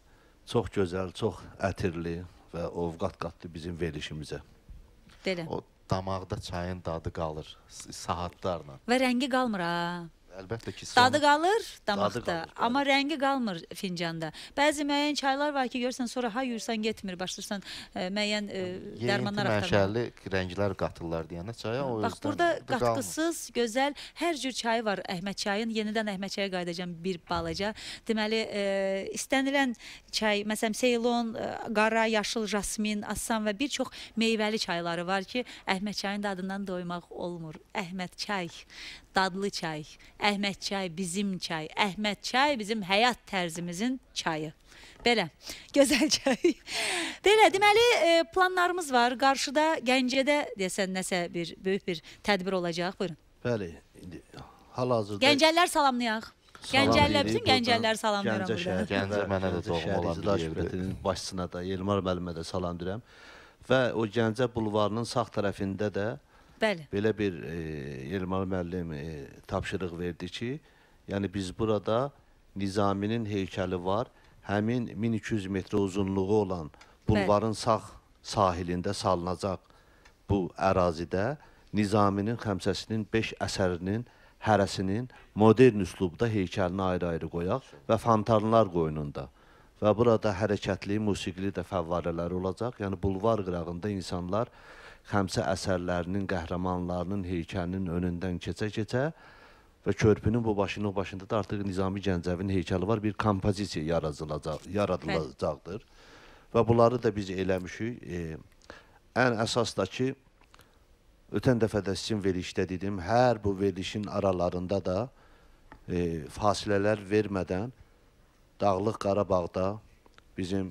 çox gözəl, çox ətirli və ovqat qatdı bizim verilişimizə. Deyiləm. O damaqda çayın dadı qalır saatlarla. Və rəngi qalmır ha. Əlbəttə ki, Dadı sonu- qalır damaqda, qalır, bəli. amma rəngi qalmır fincanda. Bəzi müəyyən çaylar var ki, görsən sonra ha yuyursan getmir, başlayırsan e, müəyyən e, Yeyinti dərmanlar axtarmağa. mənşəli rənglər qatırlar deyəndə çaya o Bax özdən burada da qalmır. qatqısız, gözəl, hər cür çayı var Əhməd çayın. Yenidən Əhməd çaya qayıdacağam bir balaca. Deməli, e, istənilən çay, məsələn Seylon, e, qara, yaşıl, jasmin, assam və bir çox meyvəli çayları var ki, Əhməd çayın dadından doymaq olmur. Əhməd çay, dadlı çay, Əhməd çay bizim çay, Əhməd çay bizim həyat tərzimizin çayı. Belə, gözəl çay. Belə, deməli e, planlarımız var. Qarşıda Gəncədə desən nəsə bir böyük bir tədbir olacaq. Buyurun. Bəli, indi hal-hazırda Gəncəllər salamlayaq. Gəncəllər, deyirik bütün buradan. Gəncəllər salamlayıram Gəncə burada. şəhər- Gəncə mənə də Gəncə doğma şəhər olan bir İcra yerdir. Şirkətinin başçısına da, Elmar müəllimə də salam deyirəm. Və o Gəncə bulvarının sağ tərəfində də Bəli. belə bir e, Elmar müəllim e, tapşırıq verdi ki, yəni biz burada Nizaminin heykəli var. Həmin min iki yüz metrə uzunluğu olan bulvarın sağ sahilində salınacaq bu ərazidə Nizaminin xəmsəsinin beş əsərinin hərəsinin modern üslubda heykəlini ayrı-ayrı qoyaq və fantarlar qoyununda. Və burada hərəkətli, musiqili də fəvvarələr olacaq. Yəni bulvar qırağında insanlar xəmsə əsərlərinin, qəhrəmanlarının heykəlinin önündən keçə-keçə və körpünün bu başının o başında da artıq Nizami Gəncəvinin heykəli var, bir kompozisiya yaradılacaq, yaradılacaqdır. Və bunları da biz eləmişik. E, ən əsas da ki, ötən dəfə də sizin verilişdə dedim, hər bu verilişin aralarında da e, fasilələr vermədən Dağlıq Qarabağda bizim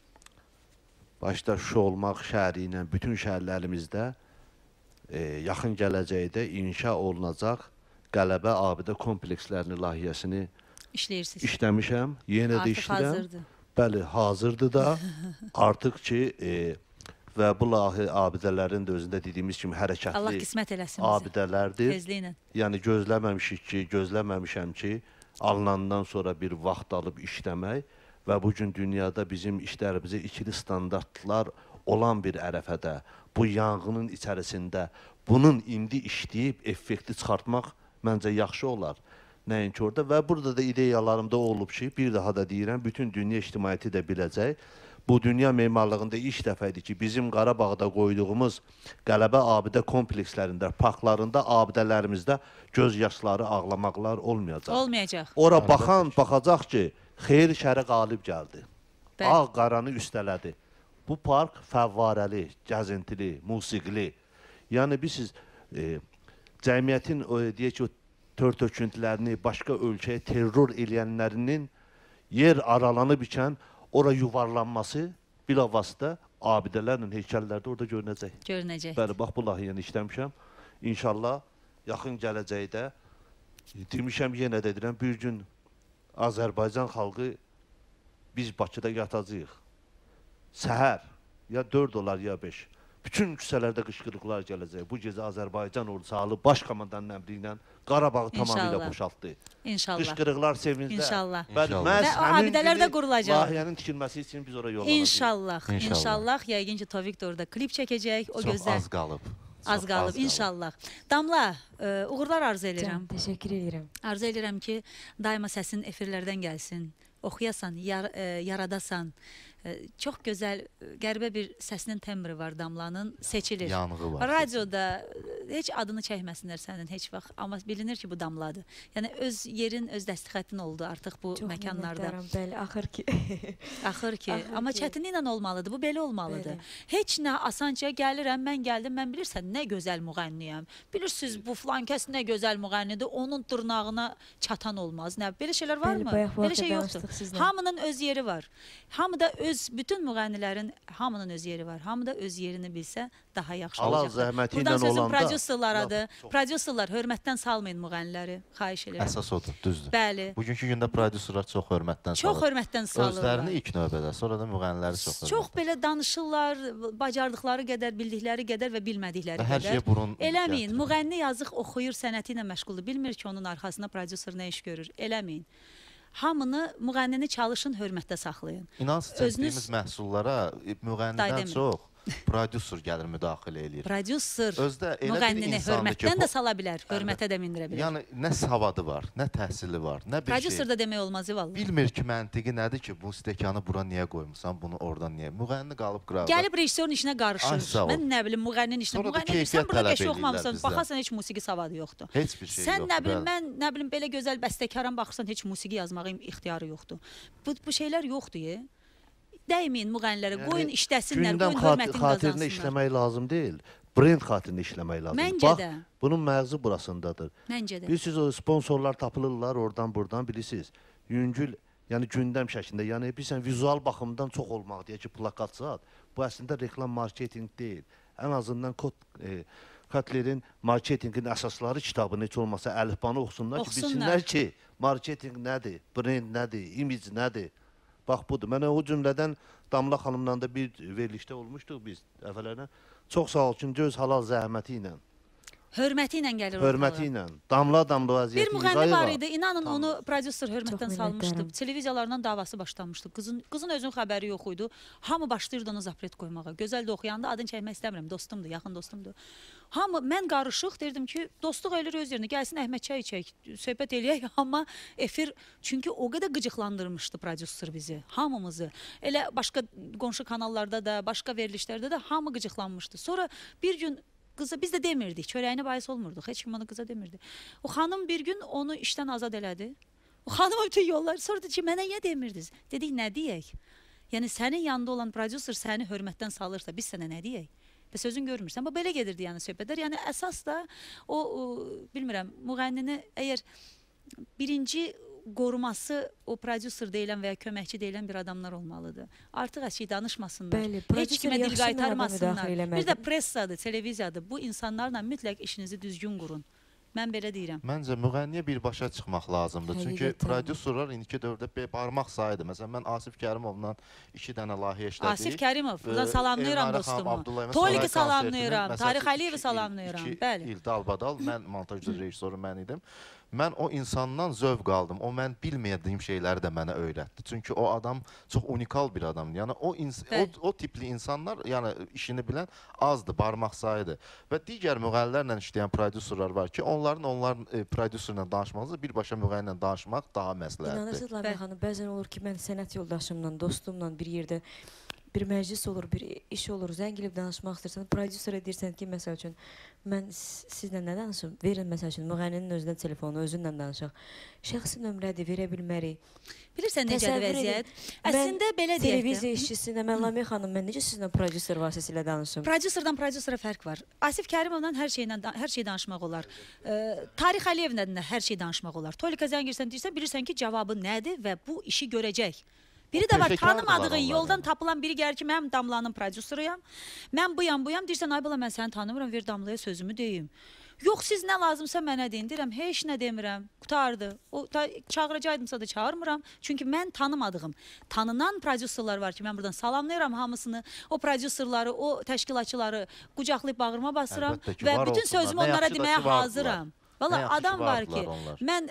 başda Şuşa olmaq şəhəri ilə bütün şəhərlərimizdə e, yaxın gələcəkdə inşa olunacaq Qələbə abidə komplekslərinin layihəsini İşləyirsiniz. işləmişəm. Yenə də Artıq işləyirəm. hazırdır. Bəli, hazırdır da. Artıq ki e, və bu layihə abidələrin də özündə dediyimiz kimi Allah hərəkətli qismət eləsin bizə. abidələrdir. Tezliklə. Yəni gözləməmişik ki, gözləməmişəm ki, alınandan sonra bir vaxt alıb işləmək və bu gün dünyada bizim işlərimizə ikili standartlar olan bir ərəfədə, bu yanğının içərisində bunun indi işləyib effekti çıxartmaq məncə yaxşı olar. Nəinki orada və burada da ideyalarımda olub ki, bir daha da deyirəm, bütün dünya ictimaiyyəti də biləcək. Bu dünya memarlığında ilk dəfə idi ki, bizim Qarabağda qoyduğumuz Qələbə abidə komplekslərində, parklarında, abidələrimizdə göz yaşları, ağlamaqlar olmayacaq. Olmayacaq. Ora baxan baxacaq ki, xeyir şəri qalib gəldi. Bəli. Ağ qaranı üstələdi. Bu park fəvvarəli, gəzintili, musiqili. Yəni biz siz e, cəmiyyətin o deyək ki, o tör-töküntülərini başqa ölkəyə terror eləyənlərinin yer aralanıb ikən ora yuvarlanması bilavasitə abidələrlə heykəllərdə orada görünəcək. Görünəcək. Bəli, bax bu layihəni işləmişəm. İnşallah yaxın gələcəkdə demişəm, yenə də deyirəm, bir gün Azərbaycan xalqı biz Bakıda yatacağıq. Səhər ya dörd olar ya beş. Bütün küçələrdə qışqırıqlar gələcək. Bu gecə Azərbaycan ordusu alıb baş komandanın əmri ilə Qarabağı tamamilə İnşallah. boşaltdı. İnşallah. Qışqırıqlar sevincdə. İnşallah. Bəli, İnşallah. məhz Və o həmin abidələr də günü qurulacaq. Layihənin tikilməsi üçün biz oraya yollanacağıq. İnşallah. İnşallah. İnşallah. Yəqin ki, Tovik də orada klip çəkəcək. O Çox gözəl. az qalıb. Az qalıb, inşallah. Damla, e, uğurlar arzu edirəm. Təşəkkür edirəm. Arzu edirəm ki, daima səsin efirlərdən gəlsin. Oxuyasan, yar, e, yaradasan. E, çox gözəl, qəribə bir səsinin tembri var Damlanın, seçilir. Yanığı var. Radioda heç adını çəkməsinlər sənin heç vaxt, amma bilinir ki, bu Damladır. Yəni öz yerin, öz dəstixətin oldu artıq bu Çox məkanlarda. minnətdaram, bəli, axır ki. Axır ki, Axır amma ki. çətinliklə olmalıdır, bu belə olmalıdır. Belə. Heç nə asanca gəlirəm, mən gəldim, mən bilirsən nə gözəl müğənniyəm. Bilirsiniz bu filan kəs nə gözəl müğənnidir, onun dırnağına çatan olmaz. Nə, belə şeylər varmı? Bəli, bayaq bu Belə şey haqda yoxdur. danışdıq sizlə. Hamının öz yeri var. Hamıda öz, bütün müğənnilərin hamının öz yeri var. Hamıda öz yerini bilsə daha yaxşı Allah olacaqdır. zəhməti Buradan ilə sözüm olanda- prodüserlaradır. Prodüserlar, hörmətdən salmayın müğənniləri. Xahiş edirəm. Əsas odur, düzdür. Bəli. Bugünkü gündə prodüserlər çox hörmətdən Çox salır. hörmətdən salırlar. Özlərini ilk növbədə, sonra da müğənniləri çox hörmətdən. Çox belə danışırlar, bacardıqları qədər, bildikləri qədər və bilmədikləri Və hər qədər. şeyə burun Eləməyin. gətirir. Müğənni yazıq oxuyur, sənəti ilə məşğuldur. Bilmir ki, onun arxasında prodüser nə iş görür. Eləməyin. Hamını, müğənnini çalışın, hörmətdə saxlayın. İnansız Özünüz- çəkdiyimiz məhsullara Day müğənnidən demin. çox prodüser gəlir müdaxilə eləyir. Prodüser Özdə elə bir müğənnini insandır ki, hörmətdən bu- də sala bilər, hörmətə də mindirə bilər. Yəni nə savadı var, nə təhsili var, nə bir Prodüser şey. də demək olmaz, vallahi. Bilmir ki, məntiqi nədir ki, bu stəkanı bura niyə qoymusan, bunu oradan niyə? Müğənni qalıb qıraqda. Gəlib rejissorun işinə qarışır. Ay, sağ ol. Mən nə bilim, müğənninin işinə. Sonra da Müğənni keyfiyyət sən burada tələb qəşəng eləyirlər oxumamısan, bizdən. baxarsan heç musiqi savadı yoxdur. Heç bir şey Sən yox. nə bilim, bəli. mən nə bilim belə gözəl bəstəkaram baxırsan, heç musiqi yazmağa ixtiyarı yoxdur. Bu bu şeylər yoxdur. Ye. Dəyməyin müğənnilərə, qoyun işləsinlər, gündəm qoyun xat hörmətini xatirinə qazansınlar. işləmək lazım deyil. Brend xatirinə işləmək lazımdır. Məncə Bax, də. bunun məğzi burasındadır. Məncə də. Bilirsiniz, o sponsorlar tapılırlar oradan buradan, bilirsiniz. Yüngül, yəni gündəm şəklində, yəni bilirsən, vizual baxımdan çox olmaq deyə ki, plakat saat. Bu əslində reklam marketinq deyil. Ən azından kod e, Kotlerin marketinqin əsasları kitabını heç olmasa əlifbanı oxusunlar ki, Oxusunlar. bilsinlər ki, marketinq nədir, brend nədir, imic nədir. Bax budur. Mənə o cümlədən Damla xanımla da bir verilişdə olmuşduq biz əvvəllərdən. Çox sağ ol ki, öz halal zəhməti ilə, Hörməti ilə gəlir hörməti ilə, damla-damla vəziyyəti Bir müğənni İğayeva. var idi, inanın onu prodüser hörmətdən Çox salmışdı. minnətdaram. Televiziyalardan davası başlamışdı. Qızın qızın özünün xəbəri yox idi. Hamı başlayırdı ona zapret qoymağa. Gözəl də oxuyanda adını çəkmək istəmirəm, dostumdur, yaxın dostumdur. Hamı mən qarışıq deyirdim ki, dostluq eləyir öz yerinə. Gəlsin Əhməd çay içək, söhbət eləyək, amma efir çünki o qədər qıcıqlandırmışdı prodüser bizi, hamımızı. Elə başqa qonşu kanallarda da, başqa verilişlərdə də hamı qıcıqlanmışdı. Sonra bir gün qıza biz də demirdik, çörəyinə bahis olmurduq. Heç kim onu qıza demirdi. O xanım bir gün onu işdən azad elədi. O xanıma bütün yollar sordu ki, mənə niyə demirdiniz? Dedik, nə deyək? Yəni sənin yanında olan prodüser səni hörmətdən salırsa, biz sənə nə deyək? Və sözün görmürsən. Bu belə gedirdi yəni söhbətlər. Yəni əsas da o, o bilmirəm, müğənnini əgər birinci qoruması o prodüser deyilən və ya köməkçi deyilən bir adamlar olmalıdır. Artıq hər şey danışmasınlar. Bəli, Heç prodüser kimə dil yaxşı mənada qaytarmasınlar. müdaxilə Bir də eləməlidir. pressadır, televiziyadır. Bu insanlarla mütləq işinizi düzgün qurun. Mən belə deyirəm. Məncə müğənniyə birbaşa çıxmaq lazımdır. Çünki Həqiqətən. prodüserlər indiki dövrdə be- barmaq sayıdır. Məsələn, mən Asif Kərimovla iki dənə layihə işlədik. Asif Kərimov, buradan Ee, salamlayıram Elnarə xanım, dostumu. Abdullayevin Toliki Saray salamlayıram, konsertinin, Tarix məsəl üçün, Əliyevi iki il- salamlayıram. iki Bəli. il dalbadal mən montajcı rejissoru mən idim. Mən o insandan zövq aldım. O mən bilmədiyim şeyləri də mənə öyrətdi. Çünki o adam çox unikal bir adamdır. Yəni o ins o, Bəli. o tipli insanlar, yəni işini bilən azdır, barmaq sayıdır. Və digər müğənnilərlə işləyən prodüserlər var ki, onların onların e, prodüserlə danışmağınızı birbaşa müğənni ilə danışmaq daha məsləhətdir. İnanırsınız Lavia xanım, bəzən olur ki, mən sənət yoldaşımla, dostumla bir yerdə bir məclis olur, bir iş olur, zəng edib danışmaq istəyirsən, prodüserə deyirsən ki, məsəl üçün, mən s- sizlə nə danışım? Verin, məsəl üçün, müğənninin özündən telefonu, özünlə danışaq. Şəxsi nömrədir, verə bilmərik. Bilirsən necədir Təsəvvür edin, vəziyyət? mən Əslində belə deyək Televiziya də. işçisinə, mən Lamia xanım, mən necə sizlə prodüser vasitəsilə danışım? Prodüserdən prodüserə fərq var. Asif Kərimovla hər şeylə hər şey danışmaq olar. E, Tarix Əliyevlə də hər şey danışmaq olar. Tolika zəng girsən deyirsən, bilirsən ki, cavabı nədir və bu işi görəcək. Biri O də var, peşəkardırlar tanımadığın onlar yoldan yəni. tapılan biri gəlir ki, mən Damlanın prodüseriyəm. Mən buyam, buyam. Deyirsən, ay bala, mən səni tanımıram, ver Damlaya sözümü deyim. Yox, siz nə lazımsa mənə deyin. Deyirəm, heç nə demirəm. Qutardı. O ta, çağıracaydımsa da çağırmıram. Çünki mən tanımadığım, tanınan prodüserlər var ki, mən buradan salamlayıram hamısını. O prodüserləri, o təşkilatçıları qucaqlayıb bağrıma basıram Əlbəttə ki, və var bütün olsunlar. sözümü Nə onlara yaxşı da deməyə ki, vardılar. hazıram. Nə Valla yaxşı ki, adam var ki, vardılar onlar. mən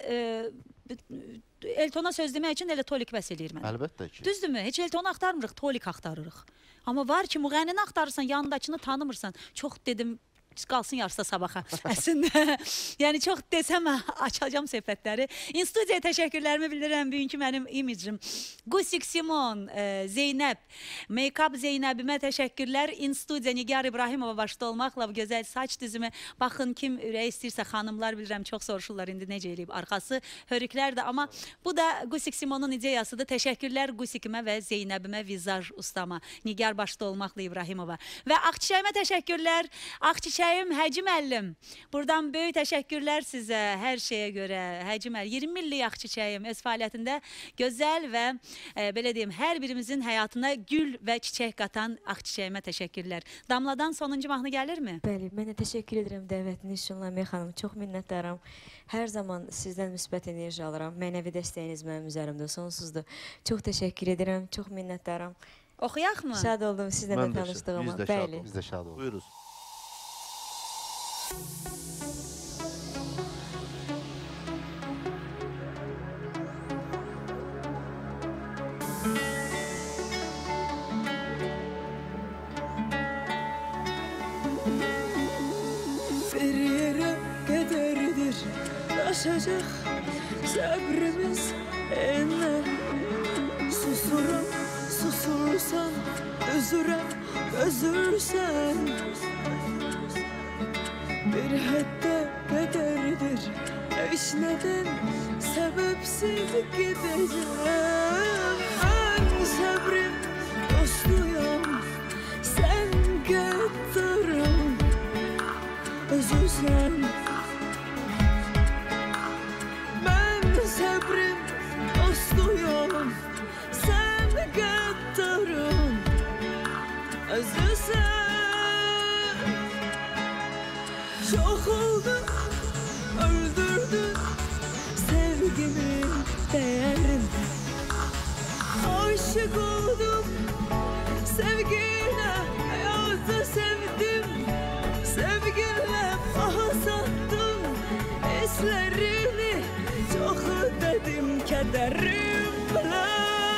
e, Eltona söz demək üçün elə tolik bəs eləyir mənə. Əlbəttə ki. Düzdürmü? Heç Eltonu axtarmırıq, tolik axtarırıq. Amma var ki, müğənnini axtarırsan, yanındakını tanımırsan. Çox dedim, qalsın yarısı sabaha əslində. Yəni çox desəm açacağım söhbətləri. İnstudiyaya təşəkkürlərimi bildirirəm. Bugünkü mənim imicim. Qusik Simon, e, Zeynəb, Make-up Zeynəbimə təşəkkürlər. İnstudiya Nigar İbrahimova başda olmaqla bu gözəl saç düzümü. Baxın kim ürəyi istəyirsə xanımlar bilirəm çox soruşurlar indi necə eləyib arxası hörüklər də. Amma bu da Qusik Simonun ideyasıdır. Təşəkkürlər Qusikimə və Zeynəbimə vizaj ustama. Nigar başda olmaqla İbrahimova. Və Ağçiçəyimə təşəkkürlər. Ağçiçəyim Həci müəllim. Buradan böyük təşəkkürlər sizə hər şeyə görə. Həci müəllim iyirmi illik Ağçiçəyim öz fəaliyyətində gözəl və e, belə deyim hər birimizin həyatına gül və çiçək qatan Ağçiçəyimə təşəkkürlər. Damladan sonuncu mahnı gəlirmi? Bəli, mən də təşəkkür edirəm dəvətiniz üçün Ləmiyə xanım. Çox minnətdaram. Hər zaman sizdən müsbət enerji alıram. Mənəvi dəstəyiniz mənim üzərimdə sonsuzdur. Çox təşəkkür edirəm. Çox minnətdaram. Oxuyaq mı? Şad oldum sizlə də tanışdığıma. Biz də şad Bəli. Biz də şad olduq. Buyuruz. Bir yere kederdir taşacak sabrımız enler. Susurum susursan özürem özürsen. Bir hatta kederdir hiç neden sebepsiz gideceğim. Ben sabrım dostuyum sen gaddarım özürsen. Ben sabrım dostuyum sen gaddarım özürsen. Çok oldu öldürdün sevgimin değerini. Aşık oldum sevgine hayatı sevdim. Sevginle paha sattım hislerini. Çok ödedim kederimle.